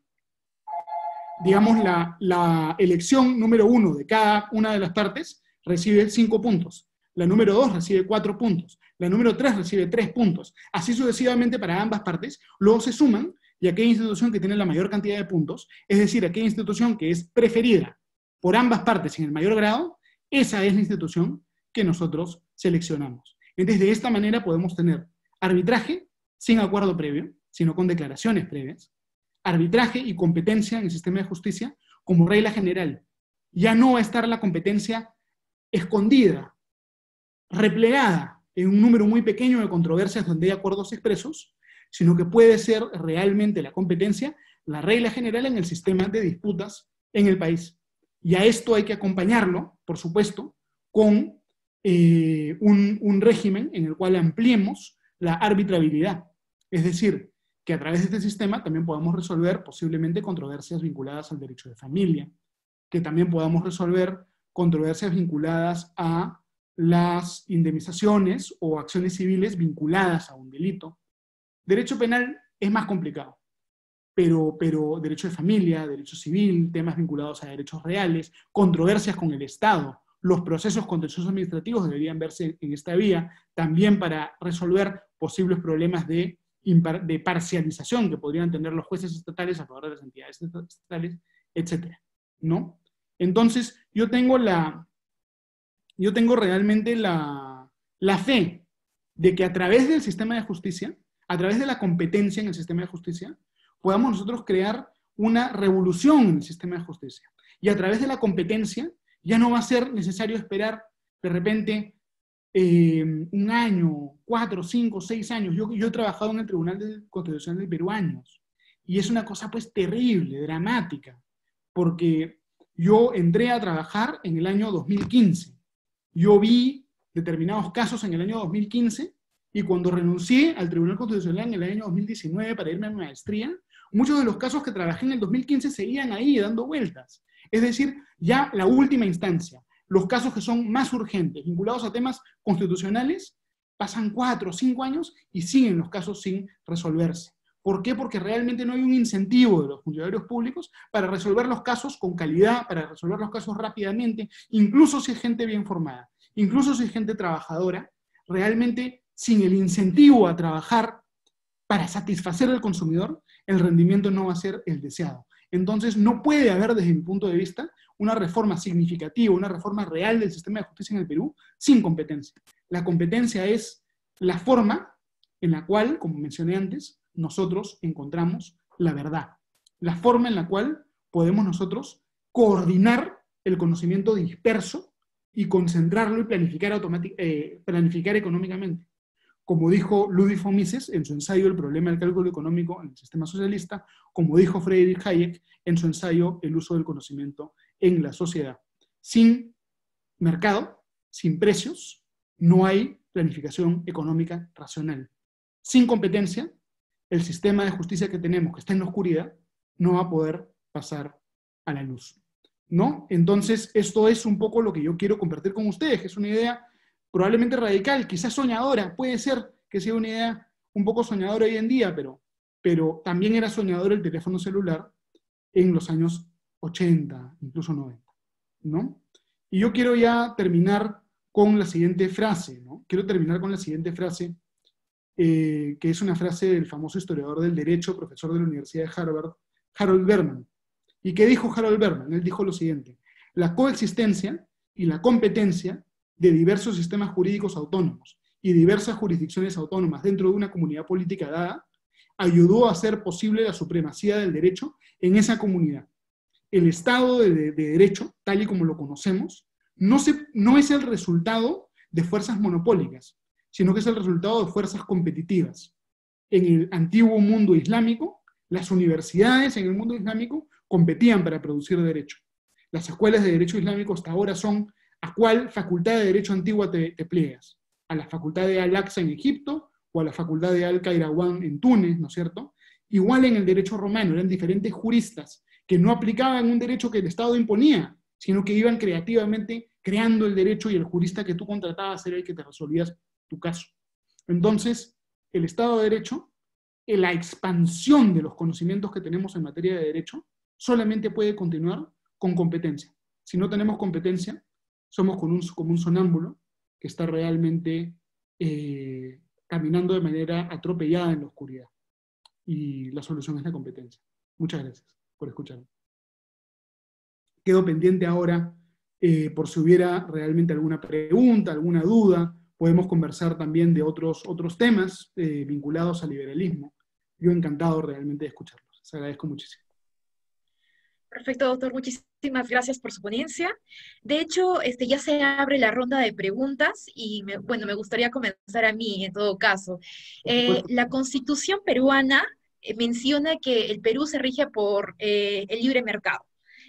elección número 1 de cada una de las partes recibe 5 puntos. La número 2 recibe 4 puntos. La número 3 recibe 3 puntos. Así sucesivamente para ambas partes. Luego se suman y aquella institución que tiene la mayor cantidad de puntos, es decir, aquella institución que es preferida por ambas partes en el mayor grado, esa es la institución que nosotros seleccionamos. Entonces, de esta manera podemos tener arbitraje sin acuerdo previo, sino con declaraciones previas, arbitraje y competencia en el sistema de justicia como regla general. Ya no va a estar la competencia escondida, replegada en un número muy pequeño de controversias donde hay acuerdos expresos, sino que puede ser realmente la competencia la regla general en el sistema de disputas en el país. Y a esto hay que acompañarlo, por supuesto, con un régimen en el cual ampliemos la arbitrabilidad. Es decir, que a través de este sistema también podamos resolver posiblemente controversias vinculadas al derecho de familia, que también podamos resolver controversias vinculadas a las indemnizaciones o acciones civiles vinculadas a un delito. Derecho penal es más complicado, pero derecho de familia, derecho civil, temas vinculados a derechos reales, controversias con el Estado, los procesos contenciosos administrativos deberían verse en esta vía, también para resolver posibles problemas de parcialización que podrían tener los jueces estatales a favor de las entidades estatales, etc. ¿No? Entonces, yo tengo realmente la fe de que a través del sistema de justicia, a través de la competencia en el sistema de justicia, podamos nosotros crear una revolución en el sistema de justicia. Y a través de la competencia, ya no va a ser necesario esperar de repente un año, 4, 5, 6 años. Yo he trabajado en el Tribunal Constitucional del Perú años, y es una cosa pues terrible, dramática, porque yo entré a trabajar en el año 2015. Yo vi determinados casos en el año 2015, y cuando renuncié al Tribunal Constitucional en el año 2019 para irme a mi maestría, muchos de los casos que trabajé en el 2015 seguían ahí dando vueltas. Es decir, ya la última instancia, los casos que son más urgentes, vinculados a temas constitucionales, pasan 4 o 5 años y siguen los casos sin resolverse. ¿Por qué? Porque realmente no hay un incentivo de los funcionarios públicos para resolver los casos con calidad, para resolver los casos rápidamente, incluso si es gente bien formada, incluso si es gente trabajadora, realmente sin el incentivo a trabajar para satisfacer al consumidor, el rendimiento no va a ser el deseado. Entonces, no puede haber, desde mi punto de vista, una reforma significativa, una reforma real del sistema de justicia en el Perú sin competencia. La competencia es la forma en la cual, como mencioné antes, nosotros encontramos la verdad. La forma en la cual podemos nosotros coordinar el conocimiento disperso y concentrarlo y planificar económicamente. Como dijo Ludwig von Mises en su ensayo El problema del cálculo económico en el sistema socialista, como dijo Friedrich Hayek en su ensayo El uso del conocimiento en la sociedad. Sin mercado, sin precios, no hay planificación económica racional. sin competencia, el sistema de justicia que tenemos, que está en la oscuridad, no va a poder pasar a la luz, ¿no? Entonces, esto es un poco lo que yo quiero compartir con ustedes, que es una idea probablemente radical, quizás soñadora, puede ser que sea una idea un poco soñadora hoy en día, pero también era soñador el teléfono celular en los años 80, incluso 90, ¿no? Y yo quiero ya terminar con la siguiente frase, ¿no? Quiero terminar con la siguiente frase, que es una frase del famoso historiador del derecho, profesor de la Universidad de Harvard, Harold Berman. ¿Y qué dijo Harold Berman? Él dijo lo siguiente: la coexistencia y la competencia de diversos sistemas jurídicos autónomos y diversas jurisdicciones autónomas dentro de una comunidad política dada ayudó a hacer posible la supremacía del derecho en esa comunidad. El Estado de Derecho, tal y como lo conocemos, no es el resultado de fuerzas monopólicas, sino que es el resultado de fuerzas competitivas. En el antiguo mundo islámico, las universidades en el mundo islámico competían para producir derecho. Las escuelas de derecho islámico hasta ahora son a cuál facultad de derecho antigua te pliegas. A la facultad de Al-Aqsa en Egipto o a la facultad de Al-Qayrawán en Túnez, ¿no es cierto? Igual en el derecho romano, eran diferentes juristas que no aplicaban un derecho que el Estado imponía, sino que iban creativamente creando el derecho, y el jurista que tú contratabas era el que te resolvías tu caso. Entonces, el Estado de Derecho, la expansión de los conocimientos que tenemos en materia de derecho, solamente puede continuar con competencia. Si no tenemos competencia, somos como un sonámbulo que está realmente caminando de manera atropellada en la oscuridad. Y la solución es la competencia. Muchas gracias por escucharme. Quedo pendiente ahora por si hubiera realmente alguna pregunta, alguna duda. Podemos conversar también de otros temas vinculados al liberalismo. Yo encantado realmente de escucharlos. Les agradezco muchísimo. Perfecto, doctor. Muchísimas gracias por su ponencia. De hecho, ya se abre la ronda de preguntas y, bueno, me gustaría comenzar a mí, en todo caso. La Constitución peruana menciona que el Perú se rige por el libre mercado.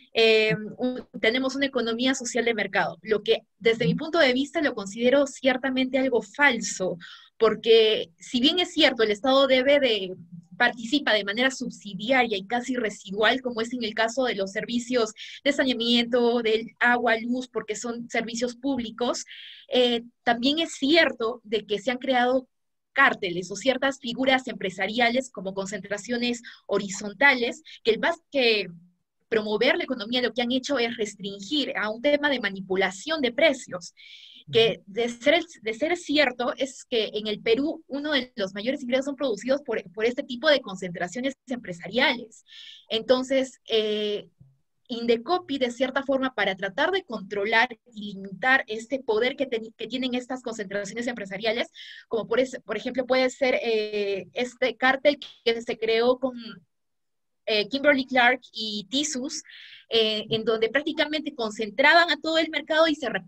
Tenemos una economía social de mercado, lo que desde mi punto de vista lo considero ciertamente algo falso, porque si bien es cierto, el Estado participa de manera subsidiaria y casi residual, como es en el caso de los servicios de saneamiento, del agua, luz, porque son servicios públicos, también es cierto de que se han creado cárteles o ciertas figuras empresariales como concentraciones horizontales, que más que promover la economía, lo que han hecho es restringir a un tema de manipulación de precios, que de ser cierto es que en el Perú uno de los mayores ingresos son producidos por este tipo de concentraciones empresariales. Entonces, Indecopi, de cierta forma, para tratar de controlar y limitar este poder que tienen estas concentraciones empresariales, como por ejemplo puede ser este cártel que se creó con Kimberly Clark y Tissot, en donde prácticamente concentraban a todo el mercado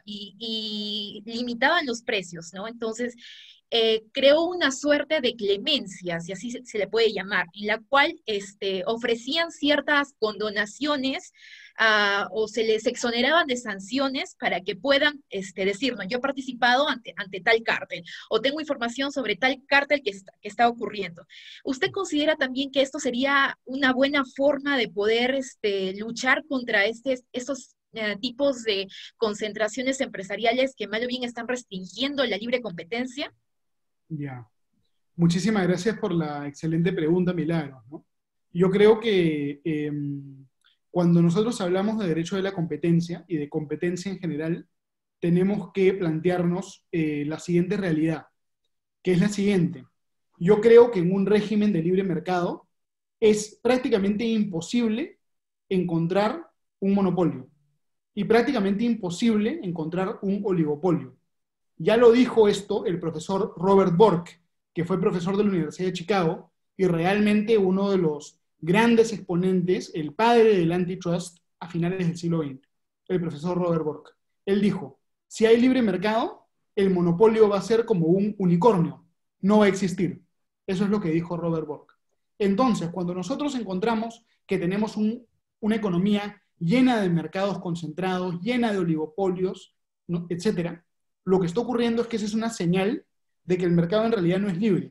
y limitaban los precios, ¿no? Entonces, creó una suerte de clemencia, si así se le puede llamar, en la cual ofrecían ciertas condonaciones o se les exoneraban de sanciones para que puedan decir, no, yo he participado ante tal cártel, o tengo información sobre tal cártel que está ocurriendo. ¿Usted considera también que esto sería una buena forma de poder luchar contra estos tipos de concentraciones empresariales que más bien están restringiendo la libre competencia? Ya. Muchísimas gracias por la excelente pregunta, Milagros, ¿no? Yo creo que cuando nosotros hablamos de derecho de la competencia y de competencia en general, tenemos que plantearnos la siguiente realidad, que es la siguiente. Yo creo que en un régimen de libre mercado es prácticamente imposible encontrar un monopolio y prácticamente imposible encontrar un oligopolio. Ya lo dijo esto el profesor Robert Bork, que fue profesor de la Universidad de Chicago y realmente uno de los grandes exponentes, el padre del antitrust a finales del siglo XX, el profesor Robert Bork. Él dijo, si hay libre mercado, el monopolio va a ser como un unicornio, no va a existir. Eso es lo que dijo Robert Bork. Entonces, cuando nosotros encontramos que tenemos una economía llena de mercados concentrados, llena de oligopolios, ¿no?, etcétera, lo que está ocurriendo es que esa es una señal de que el mercado en realidad no es libre.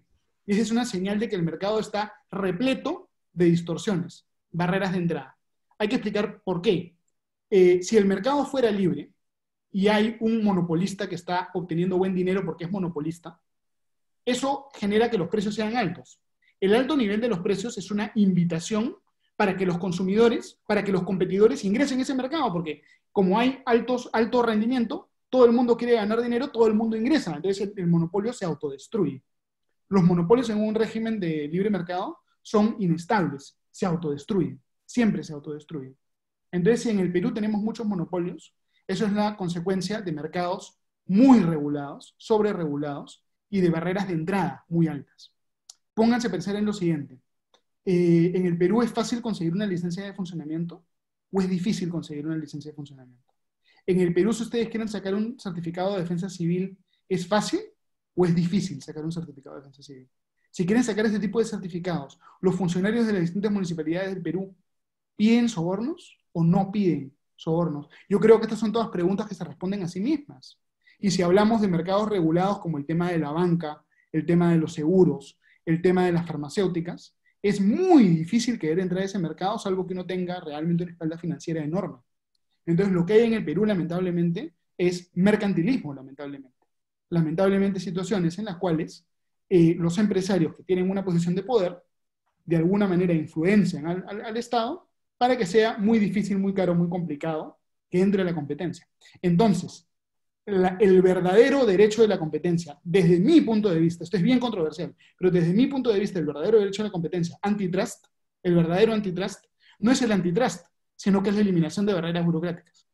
Y esa es una señal de que el mercado está repleto de distorsiones, barreras de entrada. Hay que explicar por qué. Si el mercado fuera libre y hay un monopolista que está obteniendo buen dinero porque es monopolista, eso genera que los precios sean altos. El alto nivel de los precios es una invitación para que los consumidores, para que los competidores ingresen a ese mercado, porque como hay alto rendimiento, todo el mundo quiere ganar dinero, todo el mundo ingresa, entonces el monopolio se autodestruye. Los monopolios en un régimen de libre mercado son inestables, se autodestruyen, siempre se autodestruyen. Entonces, si en el Perú tenemos muchos monopolios, eso es la consecuencia de mercados muy regulados, sobreregulados, y de barreras de entrada muy altas. Pónganse a pensar en lo siguiente. ¿En el Perú es fácil conseguir una licencia de funcionamiento o es difícil conseguir una licencia de funcionamiento? En el Perú, si ustedes quieren sacar un certificado de defensa civil, ¿es fácil o es difícil sacar un certificado de defensa civil? Si quieren sacar ese tipo de certificados, ¿los funcionarios de las distintas municipalidades del Perú piden sobornos o no piden sobornos? Yo creo que estas son todas preguntas que se responden a sí mismas. Y si hablamos de mercados regulados como el tema de la banca, el tema de los seguros, el tema de las farmacéuticas, es muy difícil querer entrar a ese mercado, salvo que uno tenga realmente una espalda financiera enorme. Entonces, lo que hay en el Perú, lamentablemente, es mercantilismo, lamentablemente. Lamentablemente, situaciones en las cuales los empresarios que tienen una posición de poder, de alguna manera influencian al Estado para que sea muy difícil, muy caro, muy complicado que entre la competencia. Entonces, el verdadero derecho de la competencia, desde mi punto de vista, esto es bien controversial, pero desde mi punto de vista, el verdadero derecho de la competencia, antitrust, el verdadero antitrust, no es el antitrust, sino que es la eliminación de barreras burocráticas.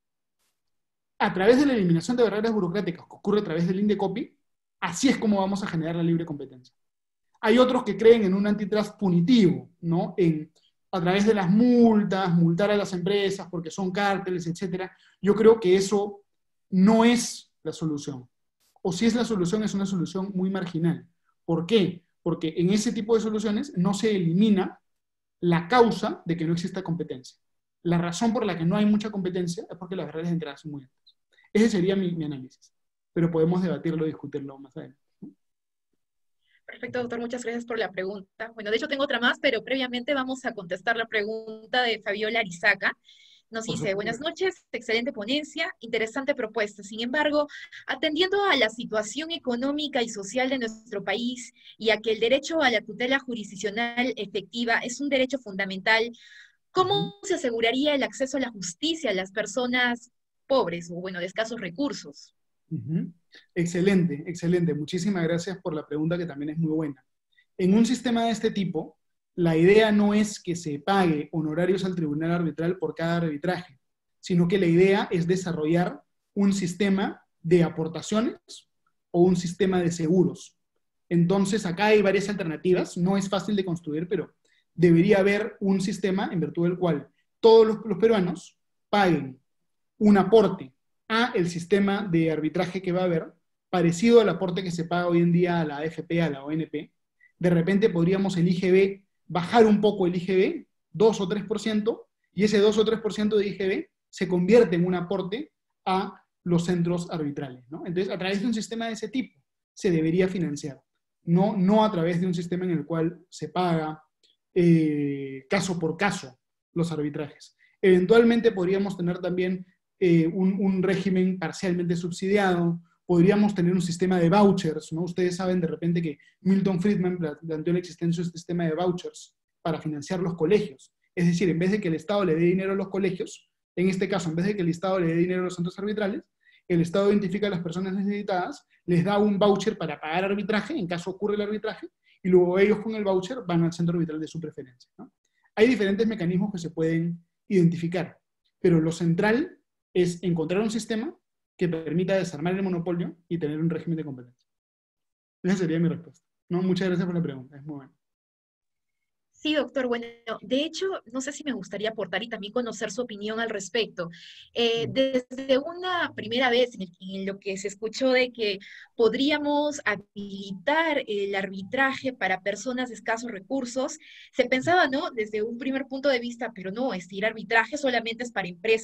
A través de la eliminación de barreras burocráticas que ocurre a través del Indecopi, así es como vamos a generar la libre competencia. Hay otros que creen en un antitrust punitivo, ¿no? A través de las multas, multar a las empresas porque son cárteles, etc. Yo creo que eso no es la solución. O si es la solución, es una solución muy marginal. ¿Por qué? Porque en ese tipo de soluciones no se elimina la causa de que no exista competencia. La razón por la que no hay mucha competencia es porque las barreras de entrada son muy altas. Ese sería mi análisis. Pero podemos debatirlo y discutirlo más adelante. Perfecto, doctor, muchas gracias por la pregunta. Bueno, de hecho tengo otra más, pero previamente vamos a contestar la pregunta de Fabiola Arizaga. Nos dice, buenas noches, excelente ponencia, interesante propuesta. Sin embargo, atendiendo a la situación económica y social de nuestro país y a que el derecho a la tutela jurisdiccional efectiva es un derecho fundamental, ¿cómo se aseguraría el acceso a la justicia a las personas pobres o, bueno, de escasos recursos? Excelente, excelente. Muchísimas gracias por la pregunta, que también es muy buena. En un sistema de este tipo, la idea no es que se pague honorarios al tribunal arbitral por cada arbitraje, sino que la idea es desarrollar un sistema de aportaciones o un sistema de seguros. Entonces, acá hay varias alternativas. No es fácil de construir, pero debería haber un sistema en virtud del cual todos los peruanos paguen un aporte a el sistema de arbitraje que va a haber, parecido al aporte que se paga hoy en día a la AFP, a la ONP. De repente podríamos el IGB, bajar un poco el IGB, 2 o 3%, y ese 2 o 3% de IGB se convierte en un aporte a los centros arbitrales, ¿no? Entonces, a través de un sistema de ese tipo se debería financiar, no a través de un sistema en el cual se paga caso por caso los arbitrajes. Eventualmente podríamos tener también un régimen parcialmente subsidiado, podríamos tener un sistema de vouchers, ¿no? Ustedes saben de repente que Milton Friedman planteó la existencia de un sistema de vouchers para financiar los colegios. Es decir, en vez de que el Estado le dé dinero a los colegios, en este caso, en vez de que el Estado le dé dinero a los centros arbitrales, el Estado identifica a las personas necesitadas, les da un voucher para pagar arbitraje, en caso ocurre el arbitraje, y luego ellos con el voucher van al centro arbitral de su preferencia, ¿no? Hay diferentes mecanismos que se pueden identificar, pero lo central es encontrar un sistema que permita desarmar el monopolio y tener un régimen de competencia. Esa sería mi respuesta. No, muchas gracias por la pregunta, es muy buena. Sí, doctor. Bueno, de hecho, no sé si me gustaría aportar y también conocer su opinión al respecto. Desde una primera vez en lo que se escuchó de que podríamos habilitar el arbitraje para personas de escasos recursos, se pensaba, ¿no? Desde un primer punto de vista, pero no, el arbitraje solamente es para empresas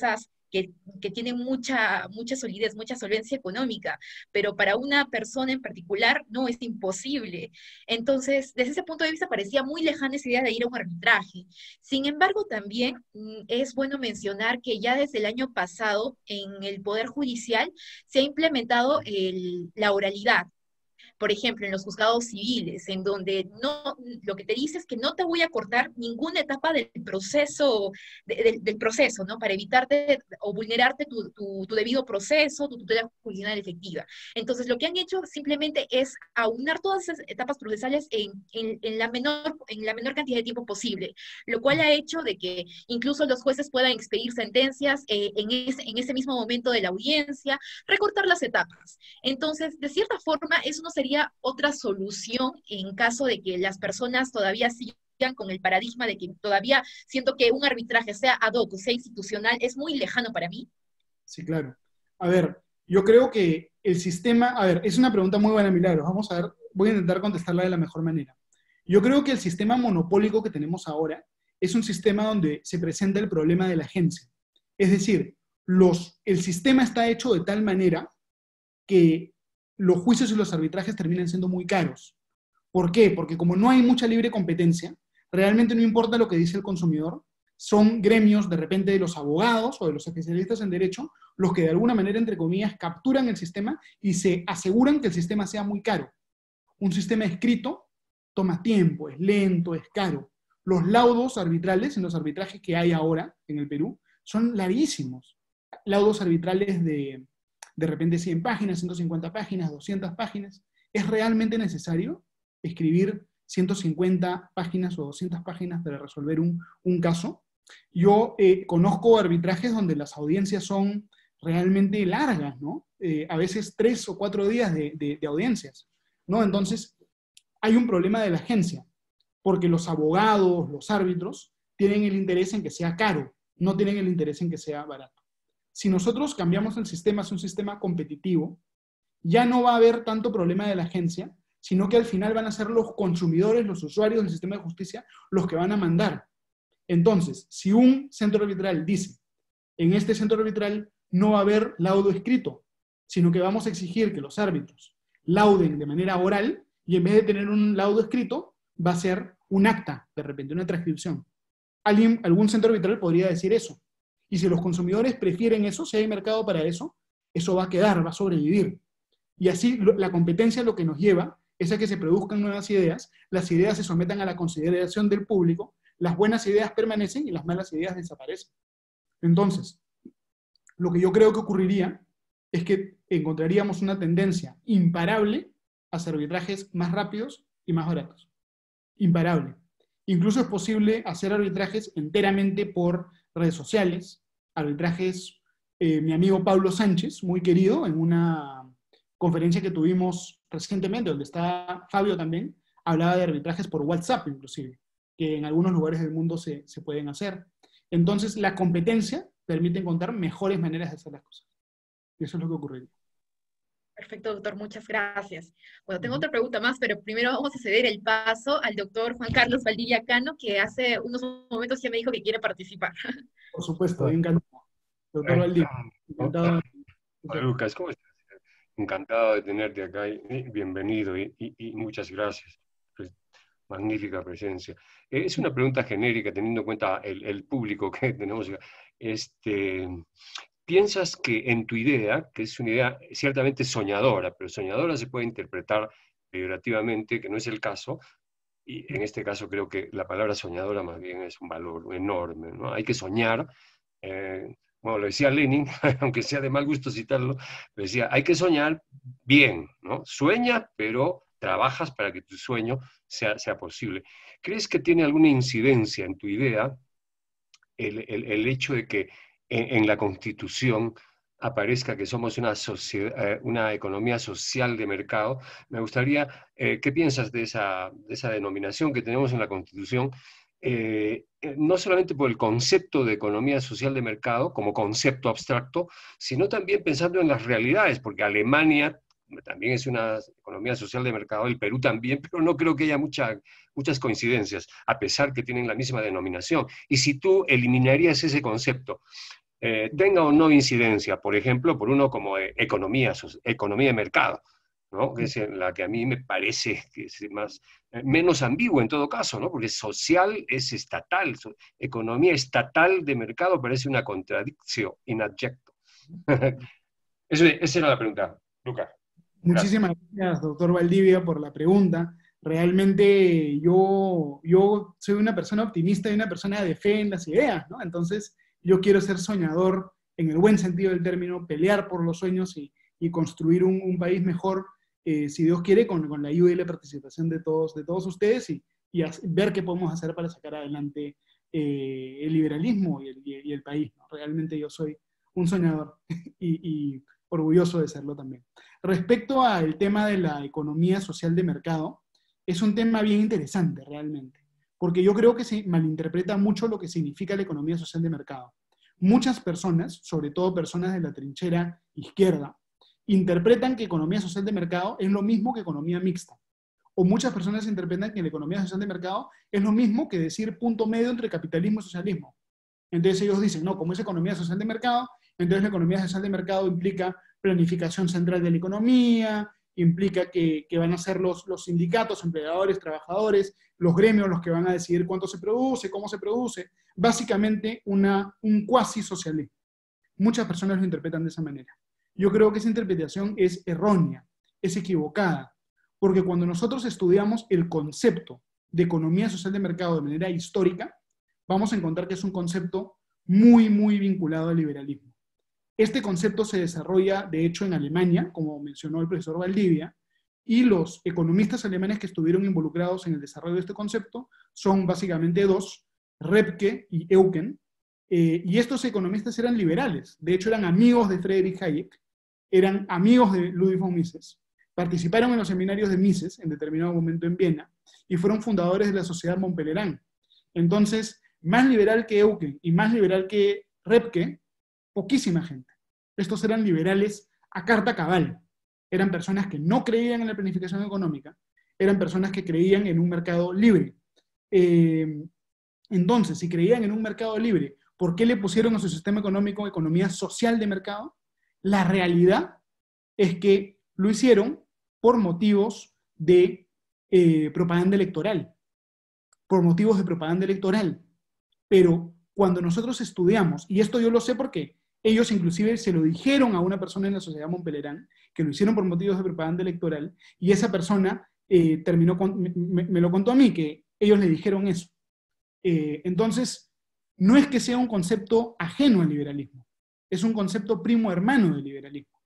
que tienen mucha solidez, mucha solvencia económica, pero para una persona en particular no, es imposible. Entonces, desde ese punto de vista parecía muy lejana esa idea de ir a un arbitraje. Sin embargo, también es bueno mencionar que ya desde el año pasado en el Poder Judicial se ha implementado la oralidad. Por ejemplo, en los juzgados civiles, en donde no, lo que te dice es que no te voy a cortar ninguna etapa del proceso, del proceso, ¿no? Para evitarte o vulnerarte tu debido proceso, tu tutela jurisdiccional efectiva. Entonces, lo que han hecho simplemente es aunar todas esas etapas procesales en la menor cantidad de tiempo posible, lo cual ha hecho de que incluso los jueces puedan expedir sentencias en ese mismo momento de la audiencia, recortar las etapas. Entonces, de cierta forma, eso no sería otra solución en caso de que las personas todavía sigan con el paradigma de que todavía siento que un arbitraje sea ad hoc o sea institucional es muy lejano para mí. Sí, claro. A ver, yo creo que el sistema, a ver, es una pregunta muy buena, Milagros. Vamos a ver, voy a intentar contestarla de la mejor manera. Yo creo que el sistema monopólico que tenemos ahora es un sistema donde se presenta el problema de la agencia. Es decir, el sistema está hecho de tal manera que los juicios y los arbitrajes terminan siendo muy caros. ¿Por qué? Porque como no hay mucha libre competencia, realmente no importa lo que dice el consumidor, son gremios de repente de los abogados o de los especialistas en derecho los que de alguna manera, entre comillas, capturan el sistema y se aseguran que el sistema sea muy caro. Un sistema escrito toma tiempo, es lento, es caro. Los laudos arbitrales en los arbitrajes que hay ahora en el Perú son larguísimos. Laudos arbitrales de repente 100 páginas, 150 páginas, 200 páginas. ¿Es realmente necesario escribir 150 páginas o 200 páginas para resolver un caso? Yo conozco arbitrajes donde las audiencias son realmente largas, ¿no? A veces 3 o 4 días de audiencias, ¿no? Entonces, hay un problema de la agencia, porque los abogados, los árbitros, tienen el interés en que sea caro, no tienen el interés en que sea barato. Si nosotros cambiamos el sistema a un sistema competitivo, ya no va a haber tanto problema de la agencia, sino que al final van a ser los consumidores, los usuarios del sistema de justicia, los que van a mandar. Entonces, si un centro arbitral dice, en este centro arbitral no va a haber laudo escrito, sino que vamos a exigir que los árbitros lauden de manera oral, y en vez de tener un laudo escrito, va a ser un acta, de repente, una transcripción. Algún centro arbitral podría decir eso. Y si los consumidores prefieren eso, si hay mercado para eso, eso va a quedar, va a sobrevivir. Y así la competencia lo que nos lleva es a que se produzcan nuevas ideas, las ideas se sometan a la consideración del público, las buenas ideas permanecen y las malas ideas desaparecen. Entonces, lo que yo creo que ocurriría es que encontraríamos una tendencia imparable a hacer arbitrajes más rápidos y más baratos. Imparable. Incluso es posible hacer arbitrajes enteramente por redes sociales, arbitrajes, mi amigo Pablo Sánchez, muy querido, en una conferencia que tuvimos recientemente, donde está Fabio también, hablaba de arbitrajes por WhatsApp inclusive, que en algunos lugares del mundo se pueden hacer. Entonces, la competencia permite encontrar mejores maneras de hacer las cosas. Y eso es lo que ocurriría. Perfecto, doctor, muchas gracias. Bueno, tengo otra pregunta más, pero primero vamos a ceder el paso al doctor Juan Carlos Valdivia Cano, que hace unos momentos ya me dijo que quiere participar. Por supuesto, encantado. Doctor Valdivia, encantado. Lucas, ¿cómo estás? Encantado de tenerte acá y bienvenido y muchas gracias. Pues, magnífica presencia. Es una pregunta genérica teniendo en cuenta el público que tenemos. ¿Piensas que en tu idea, que es una idea ciertamente soñadora, pero soñadora se puede interpretar peyorativamente, que no es el caso, y en este caso creo que la palabra soñadora más bien es un valor enorme, ¿no? Hay que soñar, bueno, lo decía Lenin, aunque sea de mal gusto citarlo, lo decía, hay que soñar bien, ¿no? Sueña, pero trabajas para que tu sueño sea posible. ¿Crees que tiene alguna incidencia en tu idea el hecho de que en la Constitución aparezca que somos una economía social de mercado? Me gustaría, ¿qué piensas de esa denominación que tenemos en la Constitución? No solamente por el concepto de economía social de mercado como concepto abstracto, sino también pensando en las realidades, porque Alemania también es una economía social de mercado, el Perú también, pero no creo que haya muchas coincidencias, a pesar que tienen la misma denominación. Y si tú eliminarías ese concepto, tenga o no incidencia, por ejemplo, por uno como economía de mercado, ¿no? Que es la que a mí me parece que es menos ambigua en todo caso, ¿no? Porque social es estatal, economía estatal de mercado parece una contradicción in adjecto. Esa era la pregunta, Lucas. Muchísimas gracias, doctor Valdivia, por la pregunta. Realmente yo soy una persona optimista y una persona de fe en las ideas, ¿no? Entonces, yo quiero ser soñador en el buen sentido del término, pelear por los sueños y construir un país mejor, si Dios quiere, con la ayuda y la participación de todos ustedes y ver qué podemos hacer para sacar adelante el liberalismo y el país, ¿no? Realmente yo soy un soñador y orgulloso de serlo también. Respecto al tema de la economía social de mercado, es un tema bien interesante realmente, porque yo creo que se malinterpreta mucho lo que significa la economía social de mercado. Muchas personas, sobre todo personas de la trinchera izquierda, interpretan que economía social de mercado es lo mismo que economía mixta. O muchas personas interpretan que la economía social de mercado es lo mismo que decir punto medio entre capitalismo y socialismo. Entonces ellos dicen, no, como es economía social de mercado, entonces la economía social de mercado implica planificación central de la economía, implica que van a ser los sindicatos, empleadores, trabajadores, los gremios los que van a decidir cuánto se produce, cómo se produce, básicamente un cuasi socialismo. Muchas personas lo interpretan de esa manera. Yo creo que esa interpretación es errónea, es equivocada, porque cuando nosotros estudiamos el concepto de economía social de mercado de manera histórica, vamos a encontrar que es un concepto muy, muy vinculado al liberalismo. Este concepto se desarrolla, de hecho, en Alemania, como mencionó el profesor Valdivia, y los economistas alemanes que estuvieron involucrados en el desarrollo de este concepto son básicamente dos, Rebke y Eucken, y estos economistas eran liberales, de hecho eran amigos de Friedrich Hayek, eran amigos de Ludwig von Mises, participaron en los seminarios de Mises en determinado momento en Viena, y fueron fundadores de la Sociedad Montpellier. Entonces, más liberal que Eucken y más liberal que Rebke, poquísima gente. Estos eran liberales a carta cabal. Eran personas que no creían en la planificación económica, eran personas que creían en un mercado libre. Entonces, si creían en un mercado libre, ¿por qué le pusieron a su sistema económico economía social de mercado? La realidad es que lo hicieron por motivos de propaganda electoral. Por motivos de propaganda electoral. Pero cuando nosotros estudiamos, y esto yo lo sé porque ellos inclusive se lo dijeron a una persona en la Sociedad Montpellier, que lo hicieron por motivos de propaganda electoral, y esa persona me lo contó a mí, que ellos le dijeron eso. Entonces, no es que sea un concepto ajeno al liberalismo, es un concepto primo hermano del liberalismo.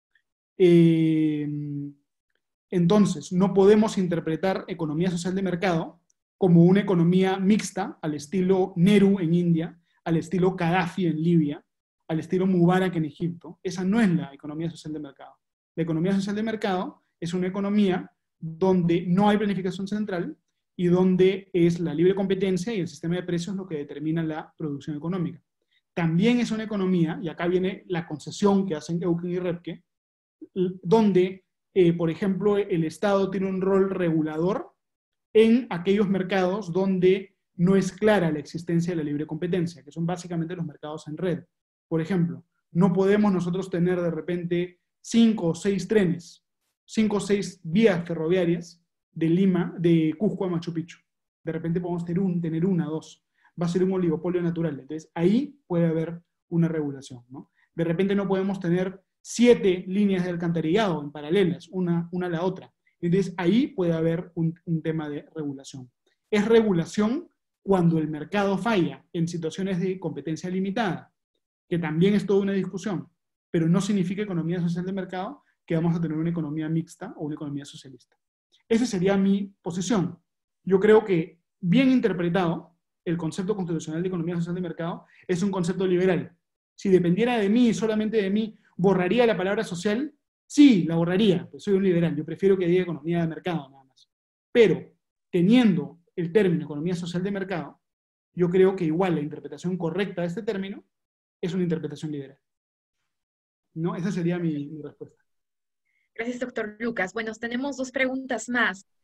Entonces, no podemos interpretar economía social de mercado como una economía mixta, al estilo Nehru en India, al estilo Gaddafi en Libia, al estilo Mubarak en Egipto. Esa no es la economía social de mercado. La economía social de mercado es una economía donde no hay planificación central y donde es la libre competencia y el sistema de precios lo que determina la producción económica. También es una economía, y acá viene la concesión que hacen Eucken y Rebke, donde, por ejemplo, el Estado tiene un rol regulador en aquellos mercados donde no es clara la existencia de la libre competencia, que son básicamente los mercados en red. Por ejemplo, no podemos nosotros tener de repente 5 o 6 trenes, 5 o 6 vías ferroviarias de Cusco a Machu Picchu. De repente podemos tener una, dos. Va a ser un oligopolio natural. Entonces, ahí puede haber una regulación, ¿no? De repente no podemos tener 7 líneas de alcantarillado en paralelas, una a la otra. Entonces, ahí puede haber un tema de regulación. Es regulación cuando el mercado falla en situaciones de competencia limitada, que también es toda una discusión, pero no significa economía social de mercado que vamos a tener una economía mixta o una economía socialista. Esa sería mi posición. Yo creo que, bien interpretado, el concepto constitucional de economía social de mercado es un concepto liberal. Si dependiera de mí, solamente de mí, ¿borraría la palabra social? Sí, la borraría, pues soy un liberal, yo prefiero que diga economía de mercado nada más. Pero, teniendo el término economía social de mercado, yo creo que igual la interpretación correcta de este término es una interpretación liberal. ¿No? Esa sería mi respuesta. Gracias, doctor Lucas. Bueno, tenemos 2 preguntas más.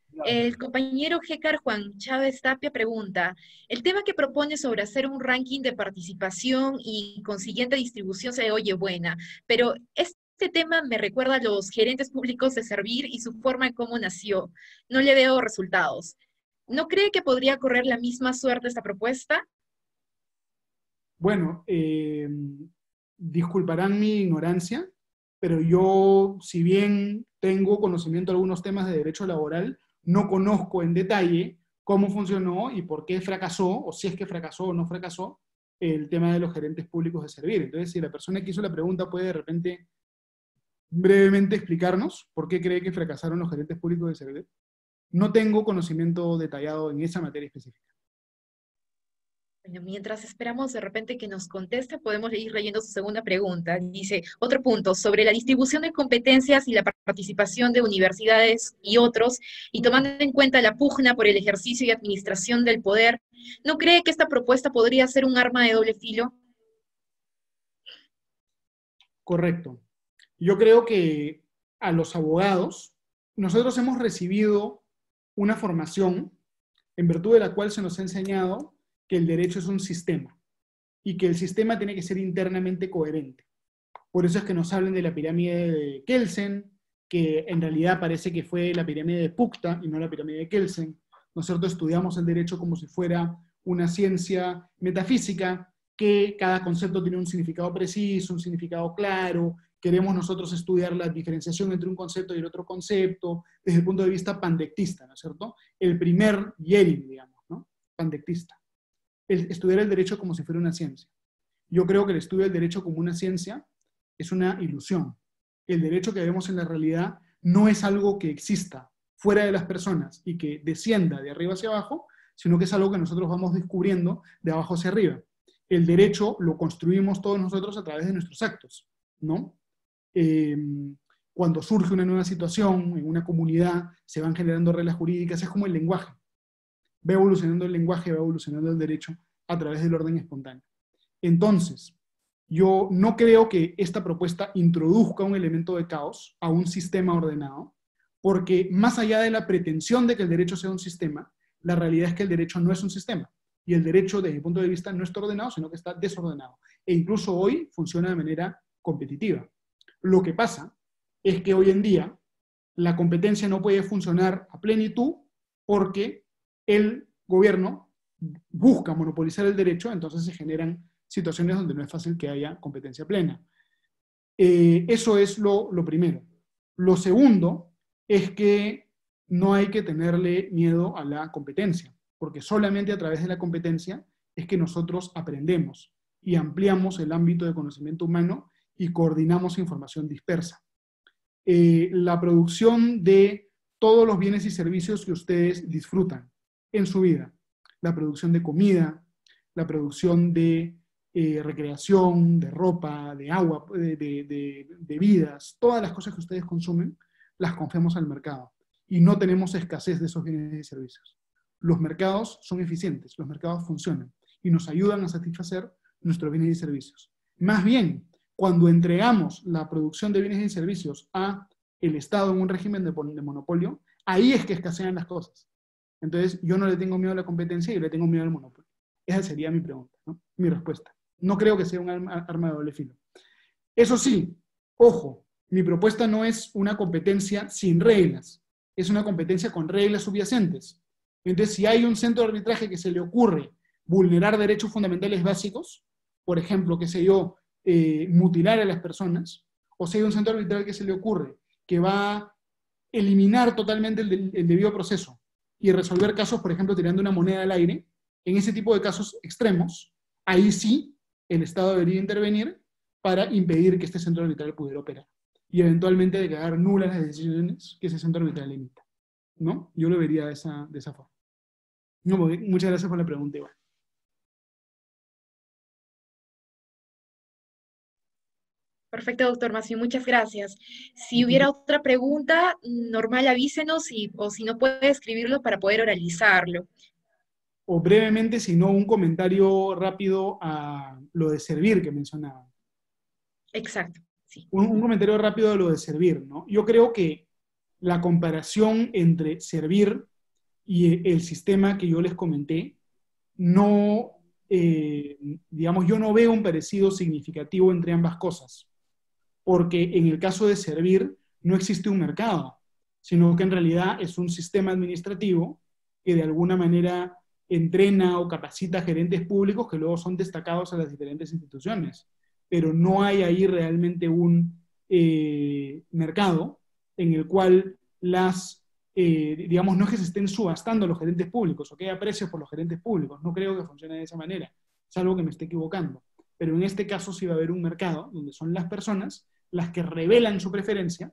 El compañero Gécar Juan Chávez Tapia pregunta, el tema que propone sobre hacer un ranking de participación y consiguiente distribución se oye buena, pero este tema me recuerda a los gerentes públicos de Servir y su forma en cómo nació. No le veo resultados. ¿No cree que podría correr la misma suerte esta propuesta? Bueno, disculparán mi ignorancia, pero yo, si bien tengo conocimiento de algunos temas de derecho laboral, no conozco en detalle cómo funcionó y por qué fracasó, o si es que fracasó o no fracasó, el tema de los gerentes públicos de Servir. Entonces, si la persona que hizo la pregunta puede de repente brevemente explicarnos por qué cree que fracasaron los gerentes públicos de Servir. No tengo conocimiento detallado en esa materia específica. Bueno, mientras esperamos de repente que nos conteste, podemos ir leyendo su segunda pregunta. Dice, otro punto, sobre la distribución de competencias y la participación de universidades y otros, y tomando en cuenta la pugna por el ejercicio y administración del poder, ¿no cree que esta propuesta podría ser un arma de doble filo? Correcto. Yo creo que a los abogados, nosotros hemos recibido una formación en virtud de la cual se nos ha enseñado que el derecho es un sistema y que el sistema tiene que ser internamente coherente. Por eso es que nos hablan de la pirámide de Kelsen, que en realidad parece que fue la pirámide de Pukta y no la pirámide de Kelsen. Nosotros estudiamos el derecho como si fuera una ciencia metafísica, que cada concepto tiene un significado preciso, un significado claro. Queremos nosotros estudiar la diferenciación entre un concepto y el otro concepto desde el punto de vista pandectista, ¿no es cierto? El primer Yering, digamos, ¿no? Pandectista. Estudiar el derecho como si fuera una ciencia. Yo creo que el estudio del derecho como una ciencia es una ilusión. El derecho que vemos en la realidad no es algo que exista fuera de las personas y que descienda de arriba hacia abajo, sino que es algo que nosotros vamos descubriendo de abajo hacia arriba. El derecho lo construimos todos nosotros a través de nuestros actos, ¿no? Cuando surge una nueva situación en una comunidad, se van generando reglas jurídicas, es como el lenguaje. Va evolucionando el lenguaje, va evolucionando el derecho a través del orden espontáneo. Entonces, yo no creo que esta propuesta introduzca un elemento de caos a un sistema ordenado, porque más allá de la pretensión de que el derecho sea un sistema, la realidad es que el derecho no es un sistema. Y el derecho, desde mi punto de vista, no está ordenado, sino que está desordenado. E incluso hoy funciona de manera competitiva. Lo que pasa es que hoy en día la competencia no puede funcionar a plenitud porque el gobierno busca monopolizar el derecho, entonces se generan situaciones donde no es fácil que haya competencia plena. Eso es lo primero. Lo segundo es que no hay que tenerle miedo a la competencia, porque solamente a través de la competencia es que nosotros aprendemos y ampliamos el ámbito de conocimiento humano y coordinamos información dispersa. La producción de todos los bienes y servicios que ustedes disfrutan en su vida, la producción de comida, la producción de recreación, de ropa, de agua, de bebidas, todas las cosas que ustedes consumen, las confiamos al mercado y no tenemos escasez de esos bienes y servicios. Los mercados son eficientes, los mercados funcionan y nos ayudan a satisfacer nuestros bienes y servicios. Más bien, cuando entregamos la producción de bienes y servicios a el Estado en un régimen de monopolio, ahí es que escasean las cosas. Entonces, yo no le tengo miedo a la competencia, yo le tengo miedo al monopolio. Esa sería mi pregunta, ¿no? Mi respuesta. No creo que sea un arma de doble filo. Eso sí, ojo, mi propuesta no es una competencia sin reglas, es una competencia con reglas subyacentes. Entonces, si hay un centro de arbitraje que se le ocurre vulnerar derechos fundamentales básicos, por ejemplo, qué sé yo, mutilar a las personas, o si hay un centro arbitral que se le ocurre que va a eliminar totalmente el debido proceso y resolver casos, por ejemplo, tirando una moneda al aire, en ese tipo de casos extremos, ahí sí el Estado debería intervenir para impedir que este centro arbitral pudiera operar y eventualmente declarar nulas las decisiones que ese centro arbitral emita, ¿no? Yo lo vería de esa forma. No, muchas gracias por la pregunta, Iván. Perfecto, doctor Macio, muchas gracias. Si hubiera otra pregunta, normal avísenos o si no puede escribirlo para poder oralizarlo. O brevemente, si no, un comentario rápido a lo de Servir que mencionaba. Exacto, sí. Un comentario rápido de lo de Servir, ¿no? Yo creo que la comparación entre Servir y el sistema que yo les comenté, no, digamos, yo no veo un parecido significativo entre ambas cosas, porque en el caso de Servir no existe un mercado, sino que en realidad es un sistema administrativo que de alguna manera entrena o capacita a gerentes públicos que luego son destacados a las diferentes instituciones. Pero no hay ahí realmente un mercado en el cual digamos, no es que se estén subastando los gerentes públicos o que haya precios por los gerentes públicos. No creo que funcione de esa manera, salvo que me esté equivocando. Pero en este caso sí va a haber un mercado donde son las personas las que revelan su preferencia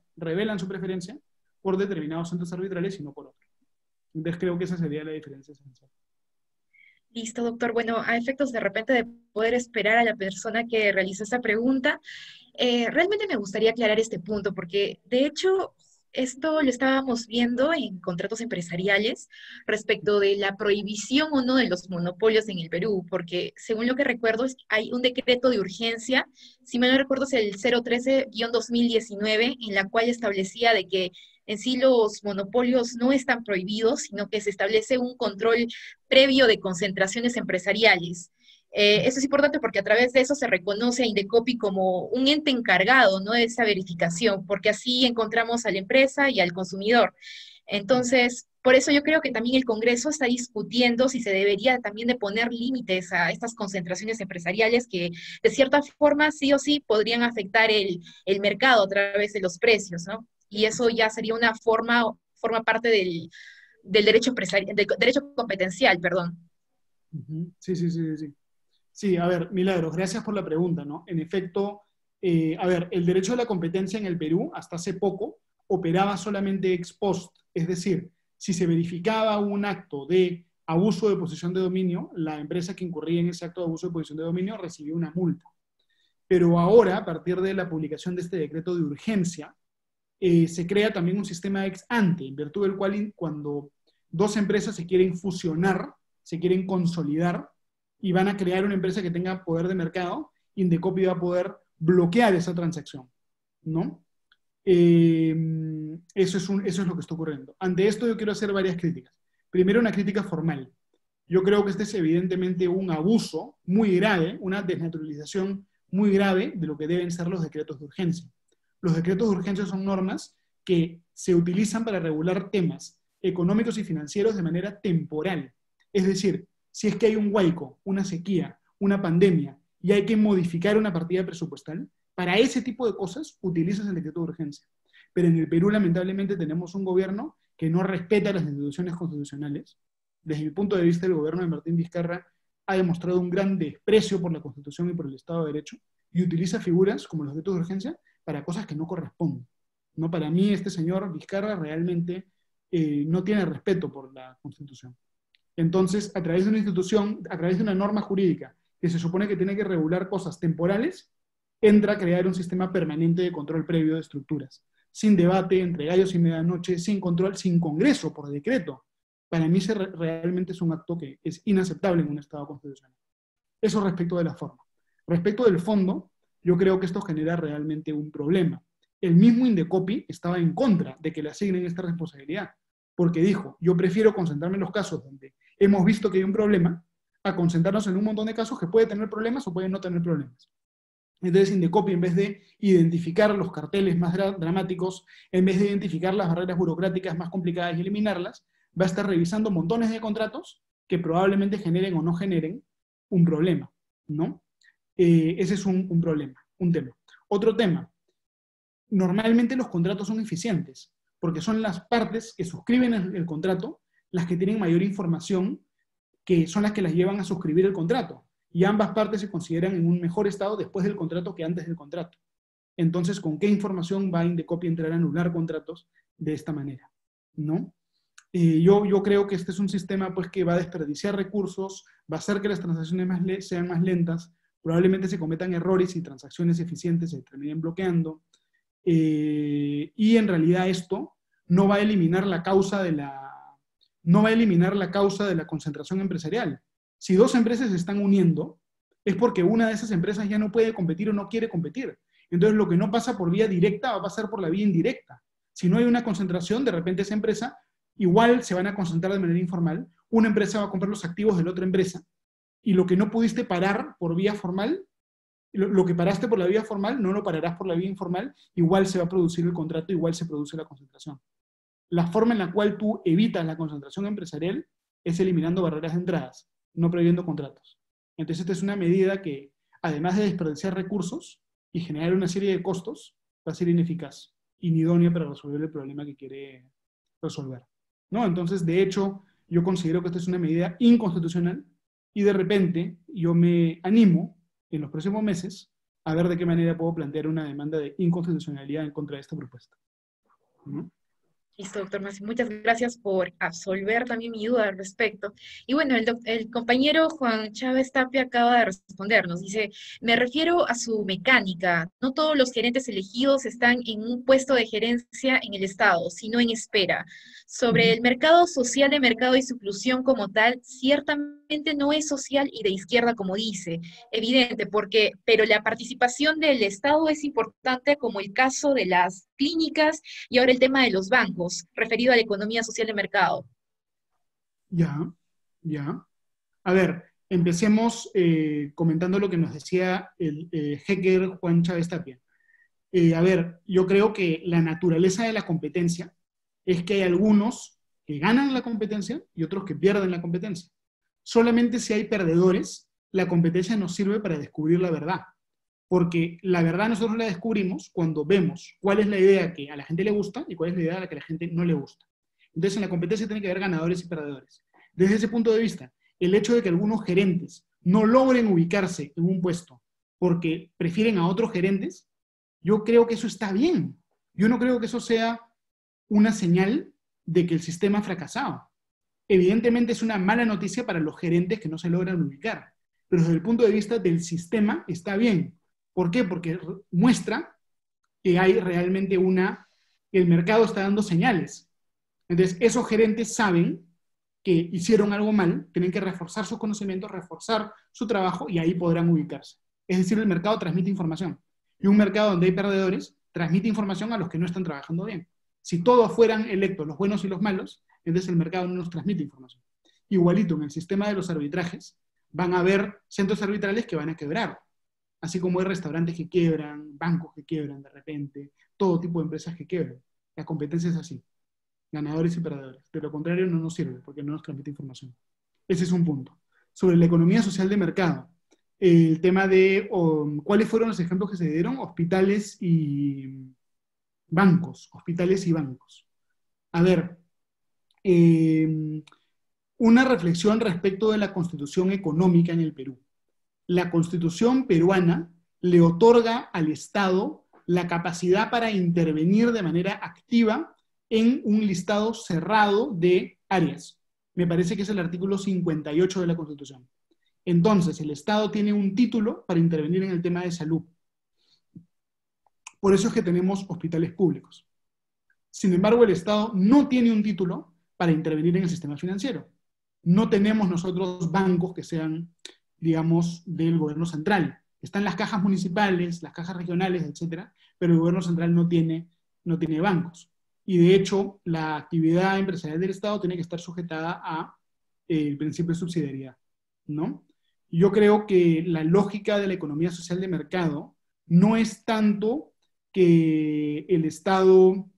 por determinados centros arbitrales y no por otros. Entonces creo que esa sería la diferencia esencial. Listo, doctor. Bueno, a efectos de repente de poder esperar a la persona que realizó esta pregunta, realmente me gustaría aclarar este punto, porque de hecho esto lo estábamos viendo en contratos empresariales respecto de la prohibición o no de los monopolios en el Perú, porque según lo que recuerdo hay un decreto de urgencia, si mal no recuerdo es el 013-2019, en la cual establecía de que en sí los monopolios no están prohibidos, sino que se establece un control previo de concentraciones empresariales. Eso es importante porque a través de eso se reconoce a Indecopi como un ente encargado, ¿no?, de esa verificación, porque así encontramos a la empresa y al consumidor. Entonces, por eso yo creo que también el Congreso está discutiendo si se debería también de poner límites a estas concentraciones empresariales que de cierta forma sí o sí podrían afectar el mercado a través de los precios, ¿no? Y eso ya sería una forma parte del derecho del derecho competencial, perdón. Sí. Sí, a ver, Milagros, gracias por la pregunta, ¿no? En efecto, a ver, el derecho a la competencia en el Perú, hasta hace poco, operaba solamente ex post, es decir, si se verificaba un acto de abuso de posición de dominio, la empresa que incurría en ese acto de abuso de posición de dominio recibía una multa. Pero ahora, a partir de la publicación de este decreto de urgencia, se crea también un sistema ex ante, en virtud del cual cuando dos empresas se quieren fusionar, se quieren consolidar, y van a crear una empresa que tenga poder de mercado, Indecopi va a poder bloquear esa transacción, ¿no? Eso es lo que está ocurriendo. Ante esto yo quiero hacer varias críticas. Primero, una crítica formal. Yo creo que este es evidentemente un abuso muy grave, una desnaturalización muy grave de lo que deben ser los decretos de urgencia. Los decretos de urgencia son normas que se utilizan para regular temas económicos y financieros de manera temporal. Es decir, si es que hay un huaico, una sequía, una pandemia, y hay que modificar una partida presupuestal, para ese tipo de cosas utilizas el decreto de urgencia. Pero en el Perú, lamentablemente, tenemos un gobierno que no respeta las instituciones constitucionales. Desde mi punto de vista, el gobierno de Martín Vizcarra ha demostrado un gran desprecio por la Constitución y por el Estado de Derecho, y utiliza figuras como los decretos de urgencia para cosas que no corresponden. ¿No? Para mí, este señor Vizcarra realmente no tiene respeto por la Constitución. Entonces, a través de una institución, a través de una norma jurídica que se supone que tiene que regular cosas temporales, entra a crear un sistema permanente de control previo de estructuras, sin debate, entre gallos y medianoche, sin control, sin Congreso, por decreto. Para mí realmente es un acto que es inaceptable en un Estado constitucional. Eso respecto de la forma. Respecto del fondo, yo creo que esto genera realmente un problema. El mismo Indecopi estaba en contra de que le asignen esta responsabilidad, porque dijo, yo prefiero concentrarme en los casos donde hemos visto que hay un problema, a concentrarnos en un montón de casos que puede tener problemas o puede no tener problemas. Entonces Indecopi, en vez de identificar los carteles más dramáticos, en vez de identificar las barreras burocráticas más complicadas y eliminarlas, va a estar revisando montones de contratos que probablemente generen o no generen un problema, ¿no? Ese es un problema, un tema. Otro tema, normalmente los contratos son eficientes, porque son las partes que suscriben el contrato las que tienen mayor información, que son las que las llevan a suscribir el contrato. Y ambas partes se consideran en un mejor estado después del contrato que antes del contrato. Entonces, ¿con qué información va Indecopi a entrar a anular contratos de esta manera? ¿No? Yo creo que este es un sistema pues, que va a desperdiciar recursos, va a hacer que las transacciones sean más lentas, probablemente se cometan errores y transacciones eficientes se terminen bloqueando. Y en realidad esto no va a eliminar la causa de la concentración empresarial. Si dos empresas se están uniendo, es porque una de esas empresas ya no puede competir o no quiere competir. Entonces lo que no pasa por vía directa va a pasar por la vía indirecta. Si no hay una concentración, de repente esa empresa igual se van a concentrar de manera informal, una empresa va a comprar los activos de la otra empresa, y lo que no pudiste parar por vía formal, lo que paraste por la vía formal, no lo pararás por la vía informal, igual se va a producir el contrato, igual se produce la concentración. La forma en la cual tú evitas la concentración empresarial es eliminando barreras de entradas, no prohibiendo contratos. Entonces esta es una medida que, además de desperdiciar recursos y generar una serie de costos, va a ser ineficaz, inidónea para resolver el problema que quiere resolver, ¿no? Entonces, de hecho, yo considero que esta es una medida inconstitucional y de repente yo me animo en los próximos meses a ver de qué manera puedo plantear una demanda de inconstitucionalidad en contra de esta propuesta, ¿no? Listo, doctor Masi, muchas gracias por absolver también mi duda al respecto. Y bueno, el compañero Juan Chávez Tapia acaba de respondernos. Dice, me refiero a su mecánica. No todos los gerentes elegidos están en un puesto de gerencia en el Estado, sino en espera. Sobre el mercado social de mercado y su inclusión como tal, ciertamente no es social y de izquierda como dice, evidente, pero la participación del Estado es importante, como el caso de las clínicas y ahora el tema de los bancos, referido a la economía social de mercado. Ya. A ver, empecemos comentando lo que nos decía el hacker Juan Chávez Tapia. A ver, yo creo que la naturaleza de la competencia es que hay algunos que ganan la competencia y otros que pierden la competencia. Solamente si hay perdedores, la competencia nos sirve para descubrir la verdad. Porque la verdad nosotros la descubrimos cuando vemos cuál es la idea que a la gente le gusta y cuál es la idea a la que a la gente no le gusta. Entonces en la competencia tiene que haber ganadores y perdedores. Desde ese punto de vista, el hecho de que algunos gerentes no logren ubicarse en un puesto porque prefieren a otros gerentes, yo creo que eso está bien. Yo no creo que eso sea una señal de que el sistema ha fracasado. Evidentemente es una mala noticia para los gerentes que no se logran ubicar, pero desde el punto de vista del sistema está bien. ¿Por qué? Porque muestra que hay realmente el mercado está dando señales. Entonces, esos gerentes saben que hicieron algo mal, tienen que reforzar sus conocimientos, reforzar su trabajo y ahí podrán ubicarse. Es decir, el mercado transmite información. Y un mercado donde hay perdedores transmite información a los que no están trabajando bien. Si todos fueran electos, los buenos y los malos, entonces el mercado no nos transmite información. Igualito, en el sistema de los arbitrajes, van a haber centros arbitrales que van a quebrar. Así como hay restaurantes que quiebran, bancos que quiebran de repente, todo tipo de empresas que quiebran. La competencia es así. Ganadores y perdedores. De lo contrario no nos sirve porque no nos transmite información. Ese es un punto. Sobre la economía social de mercado, el tema de cuáles fueron los ejemplos que se dieron, hospitales y bancos. A ver, una reflexión respecto de la constitución económica en el Perú. La constitución peruana le otorga al Estado la capacidad para intervenir de manera activa en un listado cerrado de áreas. Me parece que es el artículo 58 de la Constitución. Entonces, el Estado tiene un título para intervenir en el tema de salud. Por eso es que tenemos hospitales públicos. Sin embargo, el Estado no tiene un título para intervenir en el sistema financiero. No tenemos nosotros bancos que sean, digamos, del gobierno central. Están las cajas municipales, las cajas regionales, etcétera, pero el gobierno central no tiene bancos. Y de hecho, la actividad empresarial del Estado tiene que estar sujetada al principio de subsidiariedad, ¿no? Yo creo que la lógica de la economía social de mercado no es tanto que el Estado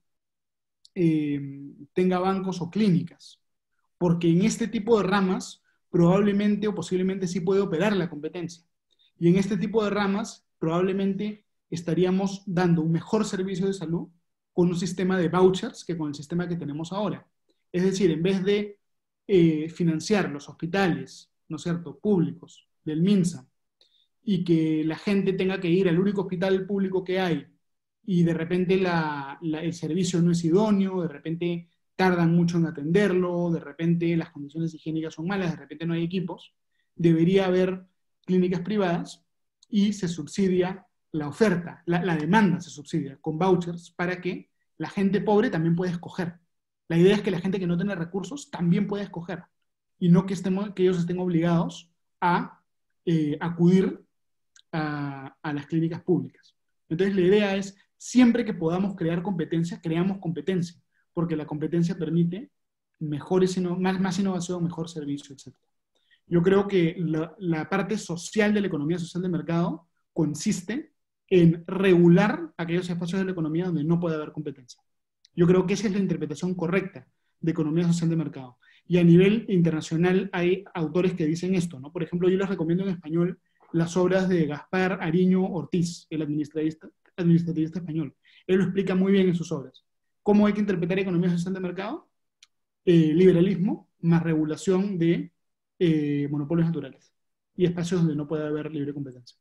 tenga bancos o clínicas, porque en este tipo de ramas probablemente o posiblemente sí puede operar la competencia. Y en este tipo de ramas probablemente estaríamos dando un mejor servicio de salud con un sistema de vouchers que con el sistema que tenemos ahora. Es decir, en vez de financiar los hospitales, ¿no es cierto?, públicos del MINSA, y que la gente tenga que ir al único hospital público que hay, y de repente el servicio no es idóneo, de repente tardan mucho en atenderlo, de repente las condiciones higiénicas son malas, de repente no hay equipos, debería haber clínicas privadas y se subsidia la oferta, la demanda se subsidia con vouchers para que la gente pobre también pueda escoger. La idea es que la gente que no tiene recursos también pueda escoger y no que ellos estén obligados a acudir a las clínicas públicas. Entonces la idea es siempre que podamos crear competencia, creamos competencia, porque la competencia permite más innovación, mejor servicio, etc. Yo creo que la parte social de la economía social de mercado consiste en regular aquellos espacios de la economía donde no puede haber competencia. Yo creo que esa es la interpretación correcta de economía social de mercado. Y a nivel internacional hay autores que dicen esto, ¿no? Por ejemplo, yo les recomiendo en español las obras de Gaspar Ariño Ortiz, el administrativista español. Él lo explica muy bien en sus obras. ¿Cómo hay que interpretar economía social de mercado? Liberalismo más regulación de monopolios naturales y espacios donde no puede haber libre competencia.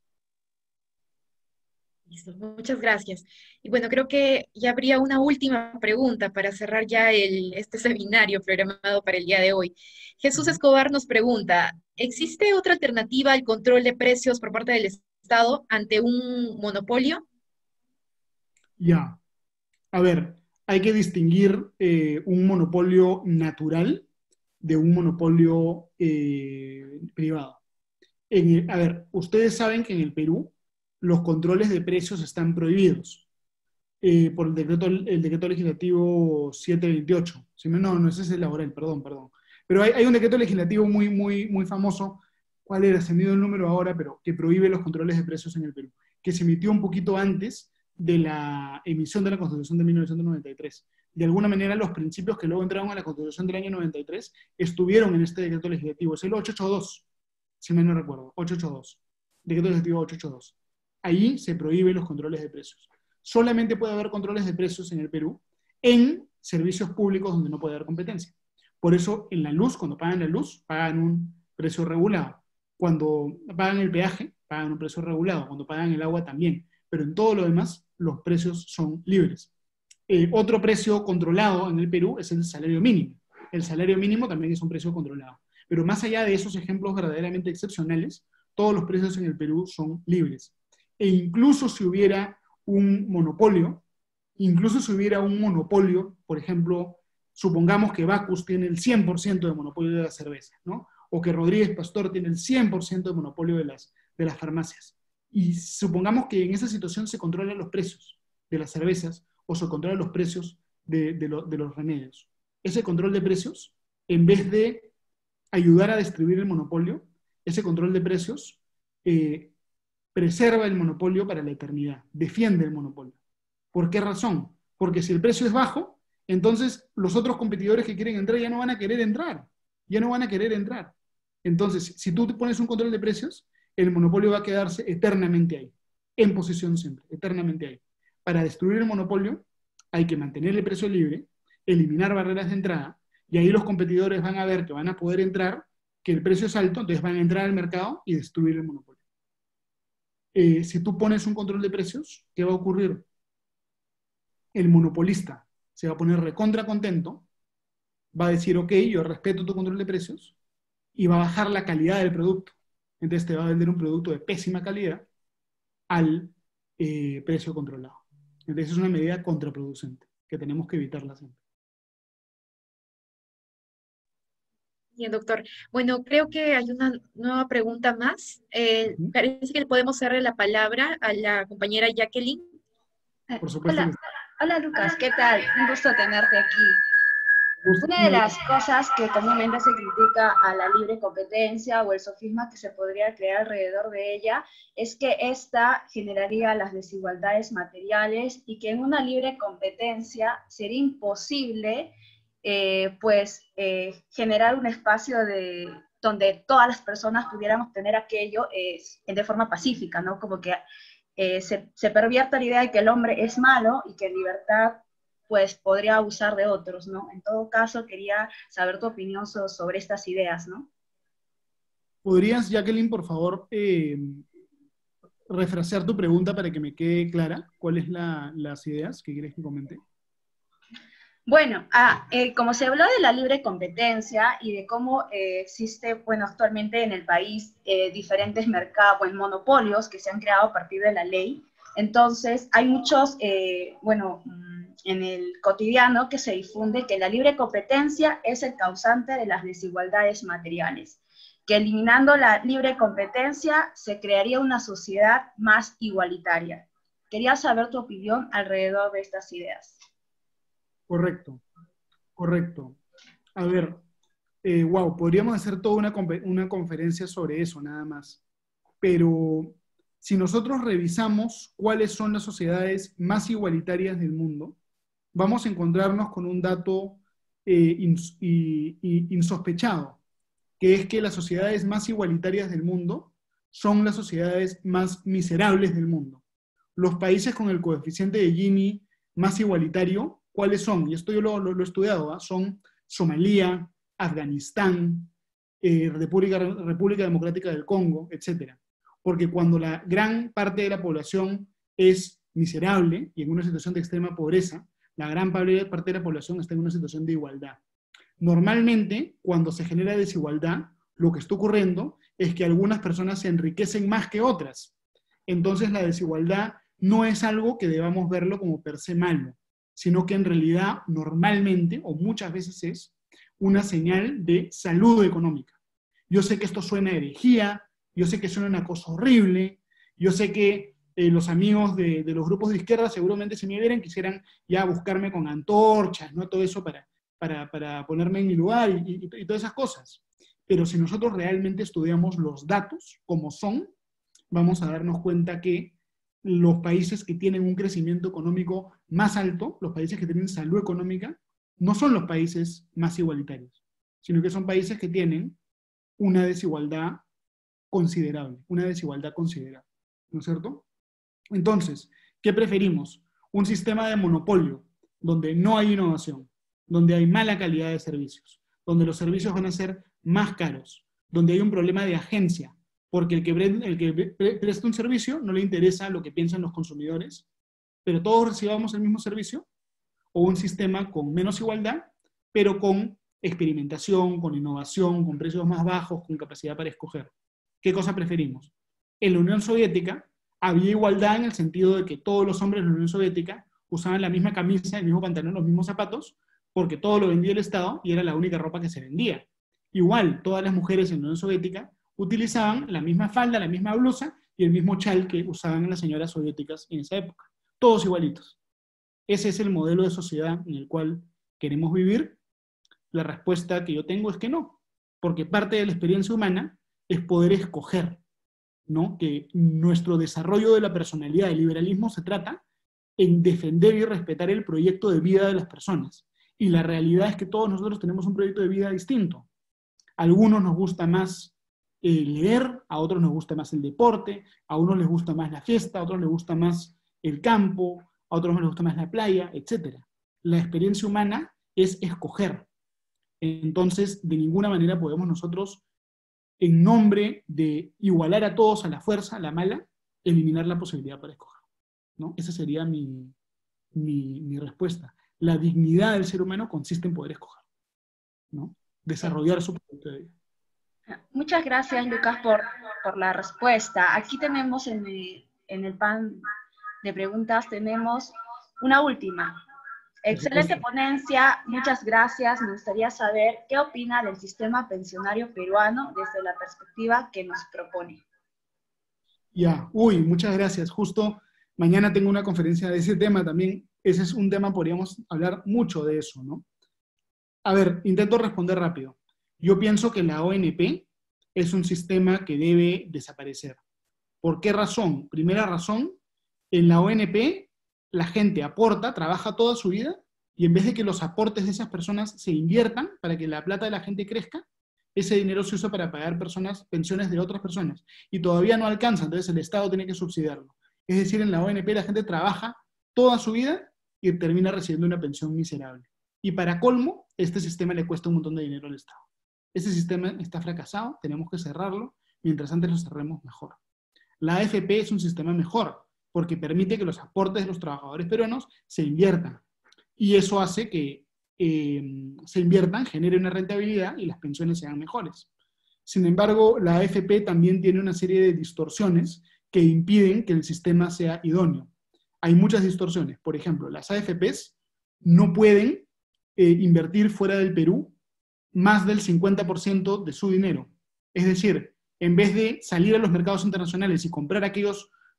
Listo, muchas gracias. Y bueno, creo que ya habría una última pregunta para cerrar ya este seminario programado para el día de hoy. Jesús Escobar nos pregunta, ¿existe otra alternativa al control de precios por parte del Estado ante un monopolio? Ya. A ver, hay que distinguir un monopolio natural de un monopolio privado. A ver, ustedes saben que en el Perú los controles de precios están prohibidos por el decreto legislativo 728. No, ese es el laboral, perdón. Pero hay un decreto legislativo muy famoso, ¿cuál era? Se me dio el número ahora, pero que prohíbe los controles de precios en el Perú, que se emitió un poquito antes de la emisión de la Constitución de 1993. De alguna manera, los principios que luego entraron a la Constitución del año 93 estuvieron en este decreto legislativo. Es el 882, si mal no recuerdo, 882. Decreto legislativo 882. Ahí se prohíben los controles de precios. Solamente puede haber controles de precios en el Perú en servicios públicos donde no puede haber competencia. Por eso, en la luz, cuando pagan la luz, pagan un precio regulado. Cuando pagan el peaje, pagan un precio regulado. Cuando pagan el agua, también. Pero en todo lo demás, los precios son libres. Otro precio controlado en el Perú es el salario mínimo. El salario mínimo también es un precio controlado. Pero más allá de esos ejemplos verdaderamente excepcionales, todos los precios en el Perú son libres. E incluso si hubiera un monopolio, por ejemplo, supongamos que Bacus tiene el 100% de monopolio de la cerveza, ¿no? O que Rodríguez Pastor tiene el 100% de monopolio de las farmacias. Y supongamos que en esa situación se controlan los precios de las cervezas o se controlan los precios de los remedios. Ese control de precios, en vez de ayudar a distribuir el monopolio, ese control de precios preserva el monopolio para la eternidad, defiende el monopolio. ¿Por qué razón? Porque si el precio es bajo, entonces los otros competidores que quieren entrar ya no van a querer entrar. Entonces, si tú te pones un control de precios, el monopolio va a quedarse eternamente ahí, en posición siempre, eternamente ahí. Para destruir el monopolio hay que mantener el precio libre, eliminar barreras de entrada, y ahí los competidores van a ver que van a poder entrar, que el precio es alto, entonces van a entrar al mercado y destruir el monopolio. Si tú pones un control de precios, ¿qué va a ocurrir? El monopolista se va a poner recontra contento, va a decir, ok, yo respeto tu control de precios, y va a bajar la calidad del producto. Entonces te va a vender un producto de pésima calidad al precio controlado. Entonces es una medida contraproducente, que tenemos que evitarla siempre. Bien, doctor. Bueno, creo que hay una nueva pregunta más. Parece que le podemos darle la palabra a la compañera Jacqueline. Por supuesto. Hola Lucas, ¿qué tal? Un gusto tenerte aquí. Una de las cosas que comúnmente se critica a la libre competencia o el sofisma que se podría crear alrededor de ella es que esta generaría las desigualdades materiales y que en una libre competencia sería imposible generar un espacio donde todas las personas pudiéramos tener aquello de forma pacífica, ¿no? Como que se pervierta la idea de que el hombre es malo y que en libertad pues podría abusar de otros, ¿no? En todo caso, quería saber tu opinión sobre estas ideas, ¿no? ¿Podrías, Jacqueline, por favor, refrasear tu pregunta para que me quede clara? ¿Cuáles las ideas que quieres que comente? Bueno, como se habló de la libre competencia y de cómo existe, bueno, actualmente en el país diferentes mercados, monopolios que se han creado a partir de la ley, entonces hay muchos, en el cotidiano que se difunde que la libre competencia es el causante de las desigualdades materiales, que eliminando la libre competencia se crearía una sociedad más igualitaria. Quería saber tu opinión alrededor de estas ideas. Correcto, correcto. A ver, wow, podríamos hacer toda una conferencia sobre eso nada más. Pero si nosotros revisamos cuáles son las sociedades más igualitarias del mundo, vamos a encontrarnos con un dato insospechado, que es que las sociedades más igualitarias del mundo son las sociedades más miserables del mundo. Los países con el coeficiente de Gini más igualitario, ¿cuáles son? Y esto yo lo he estudiado, ¿eh? Son Somalia, Afganistán, República Democrática del Congo, etc. Porque cuando la gran parte de la población es miserable y en una situación de extrema pobreza, la gran parte de la población está en una situación de igualdad. Normalmente, cuando se genera desigualdad, lo que está ocurriendo es que algunas personas se enriquecen más que otras. Entonces la desigualdad no es algo que debamos verlo como per se malo, sino que en realidad normalmente, o muchas veces es, una señal de salud económica. Yo sé que esto suena a herejía, yo sé que suena una cosa horrible, yo sé que los amigos de los grupos de izquierda seguramente si me vieran quisieran ya buscarme con antorchas, ¿no? Todo eso para ponerme en mi lugar y todas esas cosas. Pero si nosotros realmente estudiamos los datos como son, vamos a darnos cuenta que los países que tienen un crecimiento económico más alto, los países que tienen salud económica, no son los países más igualitarios, sino que son países que tienen una desigualdad considerable, ¿no es cierto? Entonces, ¿qué preferimos? Un sistema de monopolio, donde no hay innovación, donde hay mala calidad de servicios, donde los servicios van a ser más caros, donde hay un problema de agencia, porque el que presta un servicio no le interesa lo que piensan los consumidores, pero todos recibamos el mismo servicio, o un sistema con menos igualdad, pero con experimentación, con innovación, con precios más bajos, con capacidad para escoger. ¿Qué cosa preferimos? En la Unión Soviética había igualdad en el sentido de que todos los hombres de la Unión Soviética usaban la misma camisa, el mismo pantalón, los mismos zapatos, porque todo lo vendía el Estado y era la única ropa que se vendía. Igual, todas las mujeres en la Unión Soviética utilizaban la misma falda, la misma blusa y el mismo chal que usaban las señoras soviéticas en esa época. Todos igualitos. Ese es el modelo de sociedad en el cual queremos vivir. La respuesta que yo tengo es que no, porque parte de la experiencia humana es poder escoger, ¿no? Que nuestro desarrollo de la personalidad, del liberalismo, se trata en defender y respetar el proyecto de vida de las personas. Y la realidad es que todos nosotros tenemos un proyecto de vida distinto. A algunos nos gusta más leer, a otros nos gusta más el deporte, a unos les gusta más la fiesta, a otros les gusta más el campo, a otros les gusta más la playa, etc. La experiencia humana es escoger. Entonces, de ninguna manera podemos nosotros, en nombre de igualar a todos a la fuerza, a la mala, eliminar la posibilidad para escoger, ¿no? Esa sería mi respuesta. La dignidad del ser humano consiste en poder escoger, ¿no? Desarrollar su proyecto de vida. Muchas gracias, Lucas, por la respuesta. Aquí tenemos en el pan de preguntas, tenemos una última. Excelente ponencia, muchas gracias. Me gustaría saber qué opina del sistema pensionario peruano desde la perspectiva que nos propone. Ya, muchas gracias. Justo mañana tengo una conferencia de ese tema también. Ese es un tema, podríamos hablar mucho de eso, ¿no? A ver, intento responder rápido. Yo pienso que la ONP es un sistema que debe desaparecer. ¿Por qué razón? Primera razón, en la ONP la gente aporta, trabaja toda su vida, y en vez de que los aportes de esas personas se inviertan para que la plata de la gente crezca, ese dinero se usa para pagar pensiones de otras personas, y todavía no alcanza, entonces el Estado tiene que subsidiarlo. Es decir, en la ONP la gente trabaja toda su vida y termina recibiendo una pensión miserable. Y para colmo, este sistema le cuesta un montón de dinero al Estado. Este sistema está fracasado, tenemos que cerrarlo, mientras antes lo cerremos mejor. La AFP es un sistema mejor, porque permite que los aportes de los trabajadores peruanos se inviertan. Y eso hace que se inviertan, genere una rentabilidad y las pensiones sean mejores. Sin embargo, la AFP también tiene una serie de distorsiones que impiden que el sistema sea idóneo. Hay muchas distorsiones. Por ejemplo, las AFPs no pueden invertir fuera del Perú más del 50% de su dinero. Es decir, en vez de salir a los mercados internacionales y comprar aquellos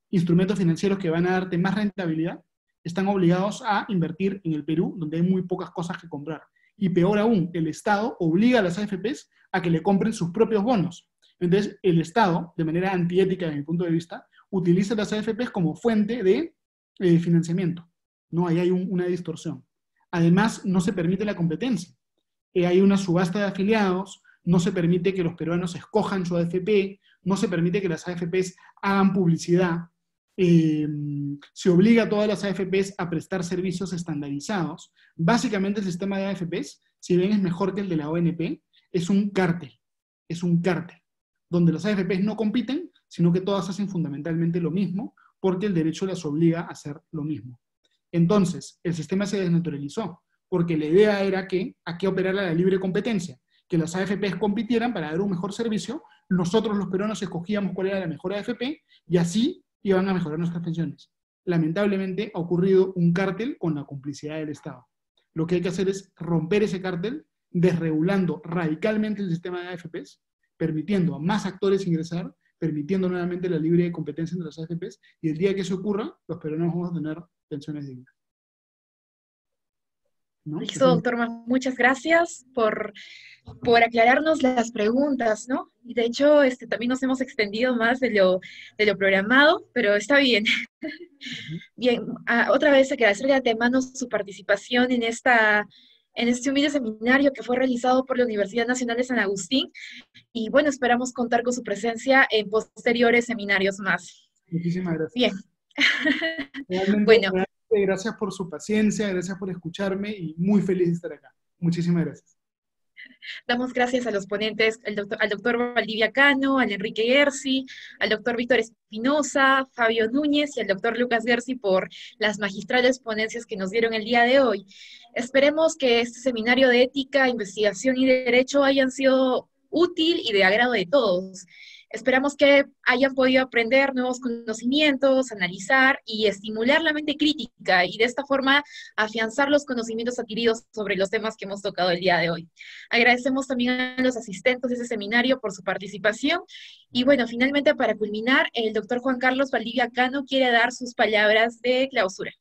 instrumentos financieros que van a darte más rentabilidad, están obligados a invertir en el Perú, donde hay muy pocas cosas que comprar. Y peor aún, el Estado obliga a las AFPs a que le compren sus propios bonos. Entonces, el Estado, de manera antiética desde mi punto de vista, utiliza las AFPs como fuente de financiamiento. ¿No? Ahí hay una distorsión. Además, no se permite la competencia. Hay una subasta de afiliados, no se permite que los peruanos escojan su AFP, no se permite que las AFPs hagan publicidad, se obliga a todas las AFPs a prestar servicios estandarizados. Básicamente el sistema de AFPs, si bien es mejor que el de la ONP, es un cártel, donde las AFPs no compiten, sino que todas hacen fundamentalmente lo mismo, porque el derecho las obliga a hacer lo mismo. Entonces, el sistema se desnaturalizó, porque la idea era que aquí operara la libre competencia, que las AFPs compitieran para dar un mejor servicio, nosotros los peruanos escogíamos cuál era la mejor AFP, y así iban a mejorar nuestras pensiones. Lamentablemente ha ocurrido un cártel con la complicidad del Estado. Lo que hay que hacer es romper ese cártel, desregulando radicalmente el sistema de AFPs, permitiendo a más actores ingresar, permitiendo nuevamente la libre competencia entre las AFPs, y el día que eso ocurra, los peruanos vamos a tener pensiones dignas. ¿No? Listo, doctor, muchas gracias por aclararnos las preguntas, ¿no? Y de hecho, también nos hemos extendido más de lo programado, pero está bien. Bien, otra vez agradecerle de antemano su participación en este humilde seminario que fue realizado por la Universidad Nacional de San Agustín, y bueno, esperamos contar con su presencia en posteriores seminarios más. Muchísimas gracias. Bien. Bueno. Gracias por su paciencia, gracias por escucharme y muy feliz de estar acá. Muchísimas gracias. Damos gracias a los ponentes, al doctor Valdivia Cano, al Enrique Gersi, al doctor Víctor Espinosa, Fabio Núñez y al doctor Lucas Gersi por las magistrales ponencias que nos dieron el día de hoy. Esperemos que este seminario de ética, investigación y derecho hayan sido útil y de agrado de todos. Esperamos que hayan podido aprender nuevos conocimientos, analizar y estimular la mente crítica, y de esta forma afianzar los conocimientos adquiridos sobre los temas que hemos tocado el día de hoy. Agradecemos también a los asistentes de este seminario por su participación. Y bueno, finalmente, para culminar, el doctor Juan Carlos Valdivia Cano quiere dar sus palabras de clausura.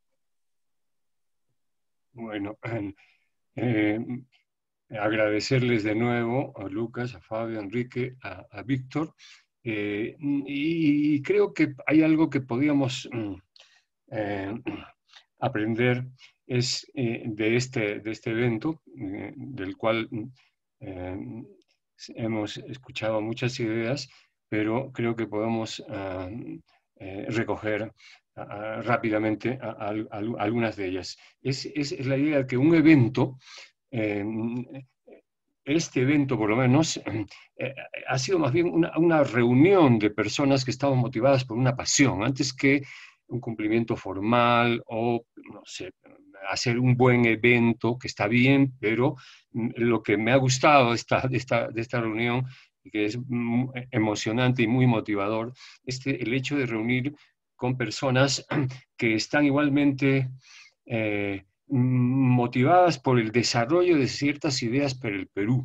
Bueno, agradecerles de nuevo a Lucas, a Fabio, a Enrique, a Víctor, y creo que hay algo que podíamos aprender de este evento, del cual hemos escuchado muchas ideas, pero creo que podemos recoger rápidamente algunas de ellas. Es la idea de que un evento, este evento por lo menos, ha sido más bien una reunión de personas que estaban motivadas por una pasión, antes que un cumplimiento formal o, no sé, hacer un buen evento, que está bien, pero lo que me ha gustado de esta reunión, y que es emocionante y muy motivador, es el hecho de reunir con personas que están igualmente motivadas por el desarrollo de ciertas ideas para el Perú.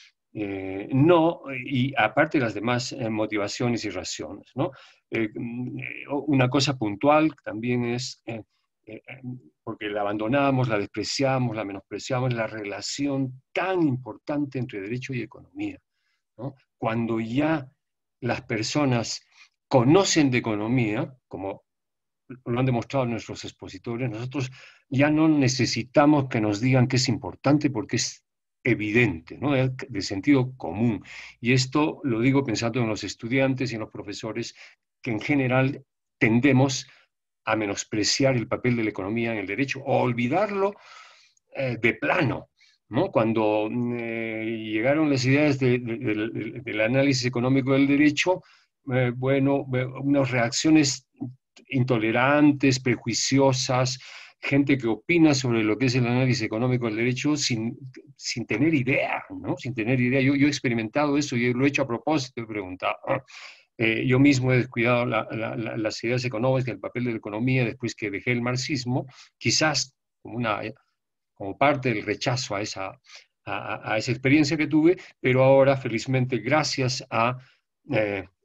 Y aparte de las demás motivaciones y razones, ¿no? Una cosa puntual también es, porque la abandonamos, la despreciamos, la menospreciamos, la relación tan importante entre derecho y economía, ¿no? Cuando ya las personas conocen de economía, como lo han demostrado nuestros expositores, nosotros ya no necesitamos que nos digan que es importante, porque es evidente, ¿no? De sentido común. Y esto lo digo pensando en los estudiantes y en los profesores, que en general tendemos a menospreciar el papel de la economía en el derecho, o olvidarlo de plano, ¿no? Cuando llegaron las ideas del análisis económico del derecho, unas reacciones intolerantes, prejuiciosas, gente que opina sobre lo que es el análisis económico del derecho sin tener idea, ¿no? Sin tener idea. Yo he experimentado eso y lo he hecho a propósito, he preguntado. Yo mismo he descuidado las ideas económicas, el papel de la economía después que dejé el marxismo, quizás como parte del rechazo a esa experiencia que tuve, pero ahora, felizmente, gracias a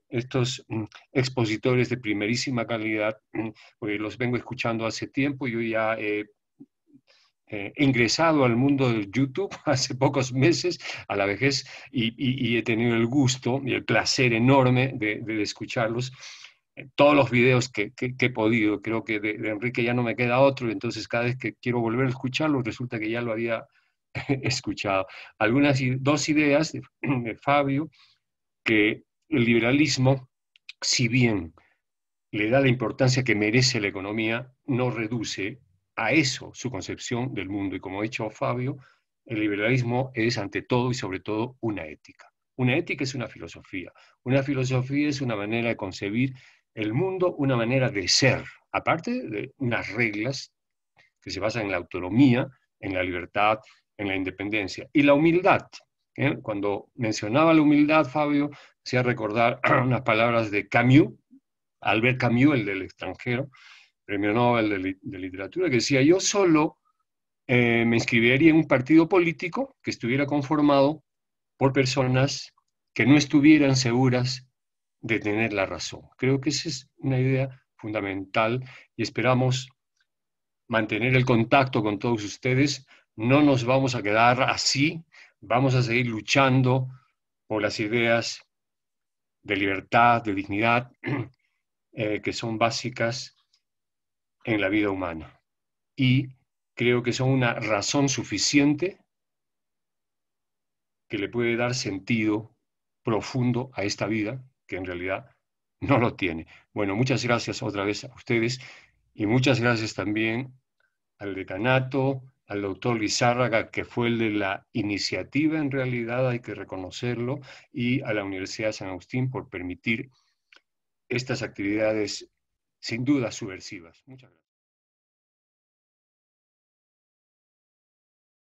estos expositores de primerísima calidad, porque los vengo escuchando hace tiempo. Yo ya he ingresado al mundo del YouTube hace pocos meses, a la vejez, y he tenido el gusto y el placer enorme de escucharlos. Todos los videos que he podido, creo que de Enrique ya no me queda otro, entonces cada vez que quiero volver a escucharlo, resulta que ya lo había escuchado. Dos ideas de Fabio, que el liberalismo, si bien le da la importancia que merece la economía, no reduce a eso su concepción del mundo. Y como ha dicho Fabio, el liberalismo es ante todo y sobre todo una ética. Una ética es una filosofía. Una filosofía es una manera de concebir el mundo, una manera de ser, aparte de unas reglas que se basan en la autonomía, en la libertad, en la independencia. Y la humildad. Cuando mencionaba la humildad, Fabio, hacía recordar unas palabras de Camus, Albert Camus, el del extranjero, premio Nobel de literatura, que decía: yo solo me inscribiría en un partido político que estuviera conformado por personas que no estuvieran seguras de tener la razón. Creo que esa es una idea fundamental y esperamos mantener el contacto con todos ustedes. No nos vamos a quedar así, vamos a seguir luchando por las ideas de libertad, de dignidad, que son básicas en la vida humana. Y creo que son una razón suficiente que le puede dar sentido profundo a esta vida, que en realidad no lo tiene. Bueno, muchas gracias otra vez a ustedes y muchas gracias también al decanato, al doctor Lizárraga, que fue el de la iniciativa, en realidad hay que reconocerlo, y a la Universidad de San Agustín por permitir estas actividades sin duda subversivas. Muchas gracias.